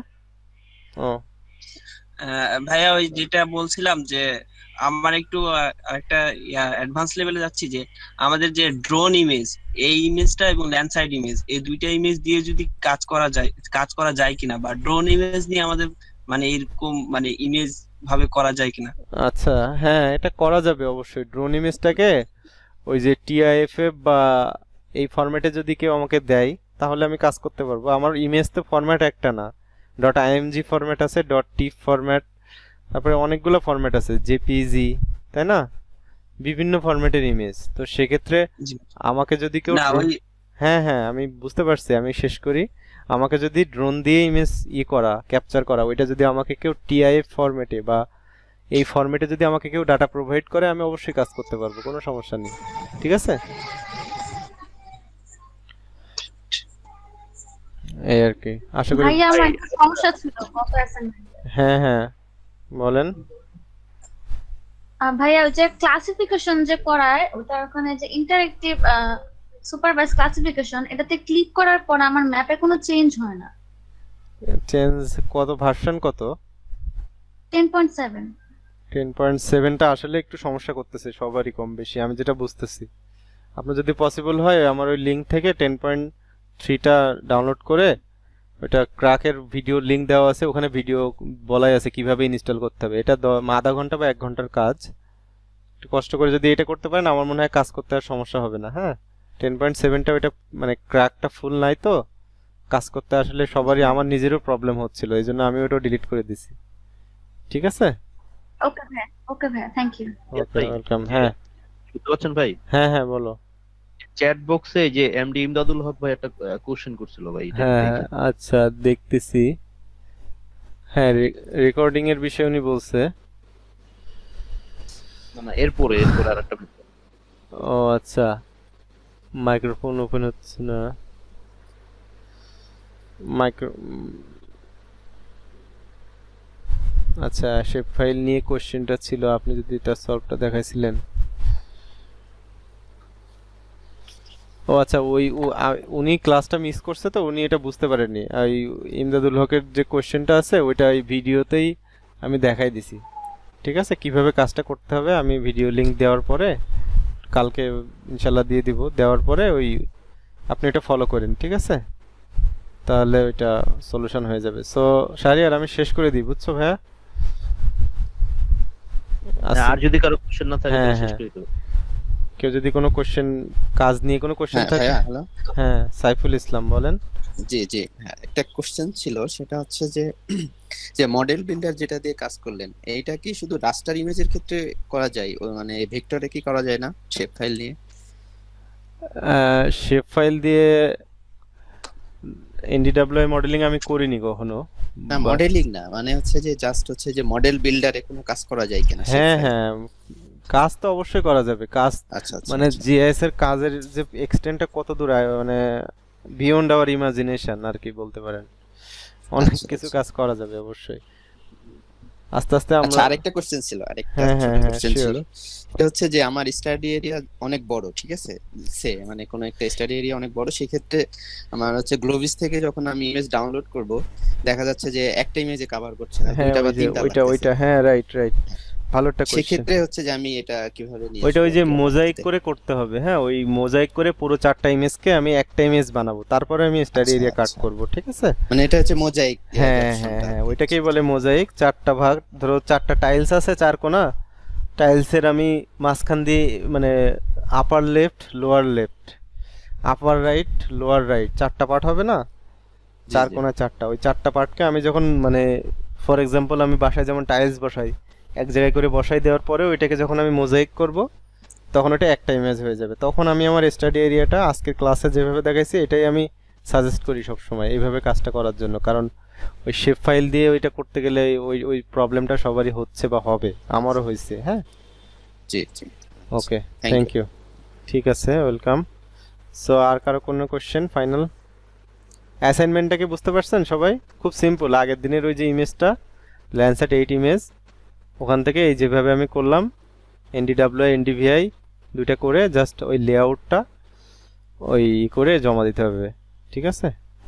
ভাইয়া ওই যেটা বলছিলাম যে আমার একটু একটা অ্যাডভান্স লেভেলে যাচ্ছি, যে আমাদের যে ড্রোন ইমেজ, এই ইমেজটা এবং ল্যান্ডসাইড ইমেজ, এই দুইটা ইমেজ দিয়ে যদি কাজ করা যায় কিনা, বা ড্রোন ইমেজ নিয়ে আমাদের মানে এরকম মানে ইমেজ ভাবে করা যায় কিনা? আচ্ছা, হ্যাঁ, এটা করা যাবে অবশ্যই। ড্রোন ইমেজটাকে ওই যে টিআইএফএফ বা এই ফরম্যাটে যদি কেউ আমাকে দেয় তাহলে আমি কাজ করতে পারবো। আমার ইমেজ তো ফরম্যাট একটা না, .img ফরম্যাট আছে, .tif ফরম্যাট, তারপরে অনেকগুলো ফরম্যাট আছে, জেপিজি, তাই না? বিভিন্ন ফরম্যাটের ইমেজ। তো সেক্ষেত্রে আমাকে যদি কেউ, হ্যাঁ হ্যাঁ আমি বুঝতে পারছি, আমি শেষ করি। আমাকে যদি ড্রোন দিয়ে ইমেজ ক্যাপচার করা, ওইটা যদি আমাকে কেউ টিআইএফ ফরম্যাটে বা এই ফরম্যাটে যদি আমাকে কেউ ডাটা প্রোভাইড করে, আমি অবশ্যই কাজ করতে পারবো, কোনো সমস্যা নেই, ঠিক আছে? এই আর কি, আশা করি। ভাইয়া আমার একটা সমস্যা ছিল গত অ্যাসাইনমেন্টে। হ্যাঁ হ্যাঁ, বলেন। ভাইয়া ওই যে ক্লাসিফিকেশন যে করায়, ওটা ওখানে যে ইন্টারেক্টিভ সুপারভাইজ ক্লাসিফিকেশন, এটাতে ক্লিক করার পর আমার ম্যাপে কোনো চেঞ্জ হয় না। চেঞ্জ কত? ভার্সন কত? 10.7। 10.7টা আসলে একটু সমস্যা করতেছে সবারই কম বেশি, আমি যেটা বুঝতেছি। আপনার যদি পসিবল হয় আমার ওই লিংক থেকে 10.3টা ডাউনলোড করে, ওটা ক্র্যাকের ভিডিও লিংক দেওয়া আছে, ওখানে ভিডিও বলাই আছে কিভাবে ইনস্টল করতে হবে। এটা আধা ঘন্টা বা 1 ঘন্টার কাজ, একটু কষ্ট করে যদি এটা করতে পারেন আমার মনে হয় কাজ করতে আর সমস্যা হবে না। হ্যাঁ, 10.7টা ওইটা মানে ক্র্যাকটা ফুল নাই, তো কাজ করতে আসলে সবারই, আমার নিজেরও প্রবলেম হচ্ছিল, এই জন্য আমি ওটা ডিলিট করে দিছি, ঠিক আছে? ওকে ভাই, ওকে ভাই, থ্যাংক ইউ। Okay, welcome. হ্যাঁ, শুনতে পাচ্ছেন ভাই? হ্যাঁ হ্যাঁ, বলো। চ্যাট বক্সে যে এমডি ইমদাদুল হক ভাই একটা কোশ্চেন করছিল ভাই। হ্যাঁ, আচ্ছা দেখতেছি। হ্যাঁ, রেকর্ডিং এর বিষয় উনি বলছে। না, এরপরে আরেকটা। ও আচ্ছা, মাইক্রোফোন ওপেন হচ্ছে না, আচ্ছা শেপ ফাইল নিয়ে কোশ্চেনটা ছিল, আপনি যদি তার সলভটা দেখাইছিলেন। ও আচ্ছা, উনি ক্লাসটা মিস করছে তো উনি এটা বুঝতে পারেননি। ওই ইমদাদুল হকের যে কোশ্চেনটা আছে ওইটা এই ভিডিওতেই আমি দেখাই দিছি। ঠিক আছে, কিভাবে কাজটা করতে হবে আমি ভিডিও লিংক দেওয়ার পরে কালকে ইনশাল্লাহ দিয়ে দিব। দেওয়ার পরে আপনি এটা ফলো করেন, ঠিক আছে, তাহলে ওইটা সলিউশন হয়ে যাবে। সো শাহরিয়ার আমি শেষ করে দিই, বুঝছো ভাইয়া? আর যদি কারো কোশ্চেন না থাকে তাহলে শেষ করে দেব। কেউ যদি কোনো কোশ্চেন, কাজ নিয়ে কোনো কোশ্চেন থাকে। হ্যালো, হ্যাঁ সাইফুল ইসলাম বলেন। জি জি, হ্যাঁ একটা কোশ্চেন ছিল, সেটা হচ্ছে যে মডেল বিল্ডার যেটা দিয়ে কাজ করলেন, এইটা কি শুধু রাস্টার ইমেজের ক্ষেত্রে করা যায়, মানে ভেক্টরে কি করা যায় না শেপ ফাইল নিয়ে? শেপ ফাইল দিয়ে এনডিডব্লিউআই মডেলিং আমি করিনি কখনো। না মডেলিং না, মানে হচ্ছে যে জাস্ট হচ্ছে যে মডেল বিল্ডারে কোনো কাজ করা যায় কিনা? হ্যাঁ হ্যাঁ, কাজ তো অবশ্যই করা যাবে। কাজ মানে জিআইএস এর কাজের যে এক্সটেন্টটা কত দূর, মানে বিয়ন্ড আওয়ার ইমাজিনেশন আর কি বলতে পারেন। অনেক কিছু কাজ করা যাবে অবশ্যই, আস্তে আস্তে আমরা। আরেকটা কোশ্চেন ছিল, কোশ্চেন ছিল, এটা হচ্ছে যে আমার স্টাডি এরিয়া অনেক বড়, ঠিক আছে, মানে কোন একটা স্টাডি এরিয়া অনেক বড়, সেই ক্ষেত্রে আমার হচ্ছে গ্লোভিস থেকে যখন আমি ইমেজ ডাউনলোড করব দেখা যাচ্ছে যে একটা ইমেজে কভার করছে না, দুইটা বা তিনটা। ওইটা হ্যাঁ, রাইট ভালো একটা কোশ্চেন। সেই ক্ষেত্রে হচ্ছে যে আমি এটা কিভাবে নিয়ে ওইটা ওই যে মোজাইক করে করতে হবে। হ্যাঁ, ওই মোজাইক করে পুরো 4টা ইমেজকে আমি একটা ইমেজ বানাবো, তারপরে আমি স্টাডি এরিয়া কাট করব, ঠিক আছে? মানে এটা হচ্ছে মোজাইক। হ্যাঁ হ্যাঁ হ্যাঁ, ওইটাকেই বলে মোজাইক। 4টা ভাগ, ধরো 4টা টাইলস আছে, 4 কোণা টাইলসের আমি মাঝখান দিয়ে মানে upper left, lower left, upper right, lower right, 4টা পার্ট হবে না, 4 কোণা 4টা। ওই 4টা পার্টকে আমি যখন মানে ফর এক্সাম্পল আমি বাসায় যেমন টাইলস বসাই, এক জায়গায় করে বসাই দেওয়ার পরে ওইটাকে যখন আমি মোজাইক করব তখন ওটা একটা ইমেজ হয়ে যাবে। তখন আমি আমার স্টাডি এরিয়াটা আজকের ক্লাসে যেভাবে দেখাইছি এটাই আমি সাজেস্ট করি সব সময় এইভাবে কাজটা করার জন্য। কারণ ওই শেপ ফাইল দিয়ে ওইটা করতে গেলে ওই প্রবলেমটা সবারই হচ্ছে বা হবে, আমারও হয়েছে। হ্যাঁ জি জি, ওকে, থ্যাংক ইউ। ঠিক আছে, ওয়েলকাম। সো আর কারো কোনো কোশ্চেন? ফাইনাল অ্যাসাইনমেন্টটা কি বুঝতে পারছেন সবাই? খুব সিম্পল। আগের দিনের ওই যে ইমেজটা ল্যান্ডসেট 8 ইমেজ, ওখান থেকে এই যেভাবে আমি করলাম এনডিডব্লিউআই এনডিভিআই দুইটা করে জাস্ট ওই লেআউটটা ওই করে জমা দিতে হবে, ঠিক আছে?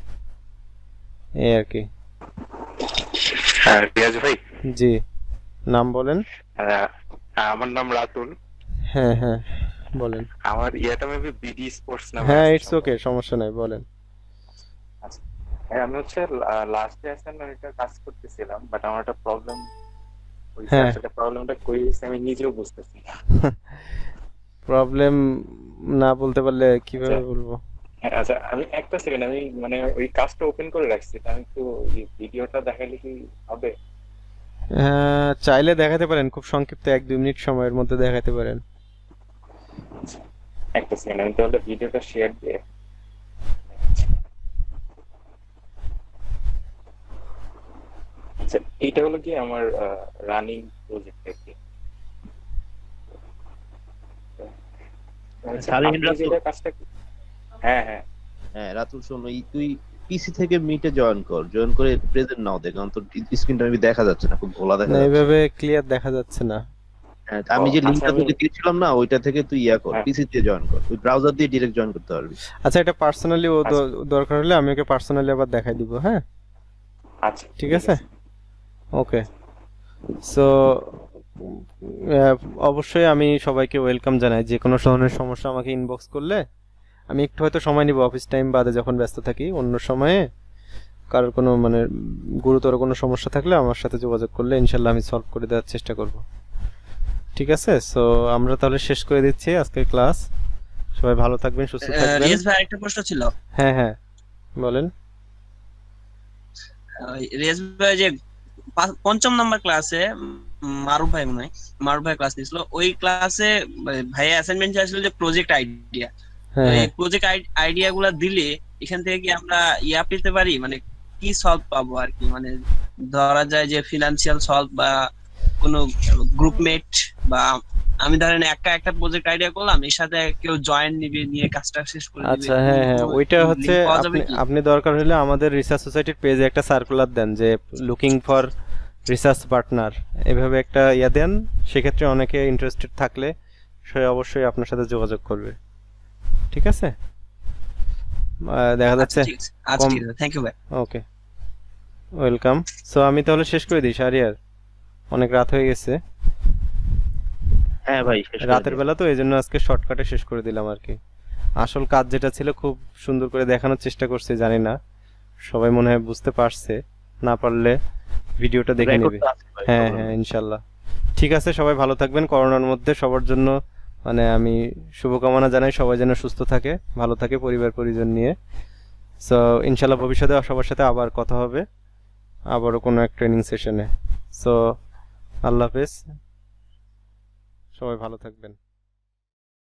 এই আর কি। হ্যাঁ রিয়াজ ভাই। জি, নাম বলেন। আমার নাম রাতুল। হ্যাঁ হ্যাঁ বলেন। আমার ইয়েটা মেবি বিডি স্পোর্টস নাম। হ্যাঁ ইটস ওকে, সমস্যা নাই, বলেন। আচ্ছা, আমি হচ্ছে লাস্ট ডে অ্যাসাইনমেন্টটা কাজ করতেছিলাম, বাট আমার একটা প্রবলেম, ওই স্যারটা প্রবলেমটা কই হইছে আমি নিজেও বুঝতেছি না। প্রবলেম না বলতে পারলে কিভাবে বলবো? আচ্ছা, আমি একটা সেকেন্ড, আমি মানে ওই কাজটা ওপেন করে রাখছি, আমি একটু এই ভিডিওটা দেখাইলে কি হবে? চাইলে দেখাতে পারেন, খুব সংক্ষিপ্ত 1-2 মিনিট সময়ের মধ্যে দেখাতে পারেন। একটা সেকেন্ড, আমি তাহলে ভিডিওটা শেয়ার দিয়ে। আচ্ছা, এটা হলো কি আমার রানিং প্রজেক্ট আর কি। হ্যাঁ হ্যাঁ হ্যাঁ রাতুল, শোনো, তুই পিসি থেকে মিটে জয়েন করে প্রেজেন্ট নাও দেখ, কারণ তোর স্ক্রিনটা আমি দেখা যাচ্ছে না, খুব ঘোলা দেখা যাচ্ছে। এইভাবে ক্লিয়ার দেখা যাচ্ছে না। হ্যাঁ, আমি যে লিংকটা তোকে দিয়েছিলাম না, ওইটা থেকে তুই কর, পিসি দিয়ে জয়েন কর, ওই ব্রাউজার দিয়ে ডাইরেক্ট জয়েন করতে পারবি। আচ্ছা, এটা পার্সোনালি দরকার হলে আমি ওকে পার্সোনালি আবার দেখাই দিব। হ্যাঁ আচ্ছা, ঠিক আছে, ওকে। সো অবশ্যই আমি সবাইকে ওয়েলকাম জানাই। যে কোনো ধরনের সমস্যা আমাকে ইনবক্স করলে, আমি একটু হয়তো সময় নিব অফিস টাইম বাদে যখন ব্যস্ত থাকি, অন্য সময়ে কারোর কোনো মানে গুরুতর কোনো সমস্যা থাকলে আমার সাথে যোগাযোগ করলে ইনশাল্লাহ আমি সলভ করে দেওয়ার চেষ্টা করব, ঠিক আছে? সো আমরা তাহলে শেষ করে দিচ্ছি আজকের ক্লাস। সবাই ভালো থাকবেন, সুস্থ থাকবেন। রিয়াজ ভাই একটা প্রশ্ন ছিল। হ্যাঁ হ্যাঁ বলেন। রিয়াজ ভাই যে 5ম নাম্বার ক্লাসে মারুফ ভাই মনে হয় মারুফ ভাই ক্লাস নিছিল, ওই ক্লাসে ভাই অ্যাসাইনমেন্ট চাইছিল যে প্রজেক্ট আইডিয়া। এই প্রজেক্ট আইডিয়া গুলা দিলে এখান থেকে কি আমরা ইয়া পেতে পারি, মানে কি সলভ পাবো আর কি? মানে ধরা যায় যে ফিনান্সিয়াল সলভ বা কোনো গ্রুপমেট, বা আমি ধরেন একটা প্রজেক্ট আইডিয়া করলাম, এর সাথে কেউ জয়েন নিয়ে কাজটা শেষ করে দিবে। আচ্ছা হ্যাঁ হ্যাঁ, ওইটা হচ্ছে আপনি দরকার হলে আমাদের রিসার্চ সোসাইটির পেজে একটা সার্কুলার দেন যে লুকিং ফর রিসার্চ পার্টনার, এভাবে একটা ইয়া দেন। সেক্ষেত্রে অনেকে ইন্টারেস্টেড থাকলে সে অবশ্যই আপনার সাথে যোগাযোগ করবে, ঠিক আছে? দেখা যাচ্ছে ঠিক আছে, আচ্ছা ঠিক আছে, থ্যাংক ইউ ভাই। ওকে, ওয়েলকাম। সো আমি তাহলে শেষ করে দিই শাহরিয়ার, অনেক রাত হয়ে গেছে। হ্যাঁ ভাই, শেষ করে রাতের দিন। বেলা তো এই জন্য আজকে শর্টকাটে শেষ করে দিলাম আর কি। আসল কাজ যেটা ছিল খুব সুন্দর করে দেখানোর চেষ্টা করছি, জানি না সবাই মনে হয় বুঝতে পারছে, না পারলে ভিডিওটা দেখে Record নেবে। তো আছে ভাই, হ্যাঁ খবর হ্যাঁ নেই। ইনশাল্লাহ। ঠিক আছে, সবাই ভালো থাকবেন। করোনার মধ্যে সবার জন্য মানে আমি শুভকামনা জানাই, সবাই যেন সুস্থ থাকে, ভালো থাকে পরিবার পরিজন নিয়ে। সো ইনশাল্লাহ ভবিষ্যতে সবার সাথে আবার কথা হবে, আবারও কোনো এক ট্রেনিং সেশনে। সো আল্লাহ হাফেজ, সবাই ভালো থাকবেন।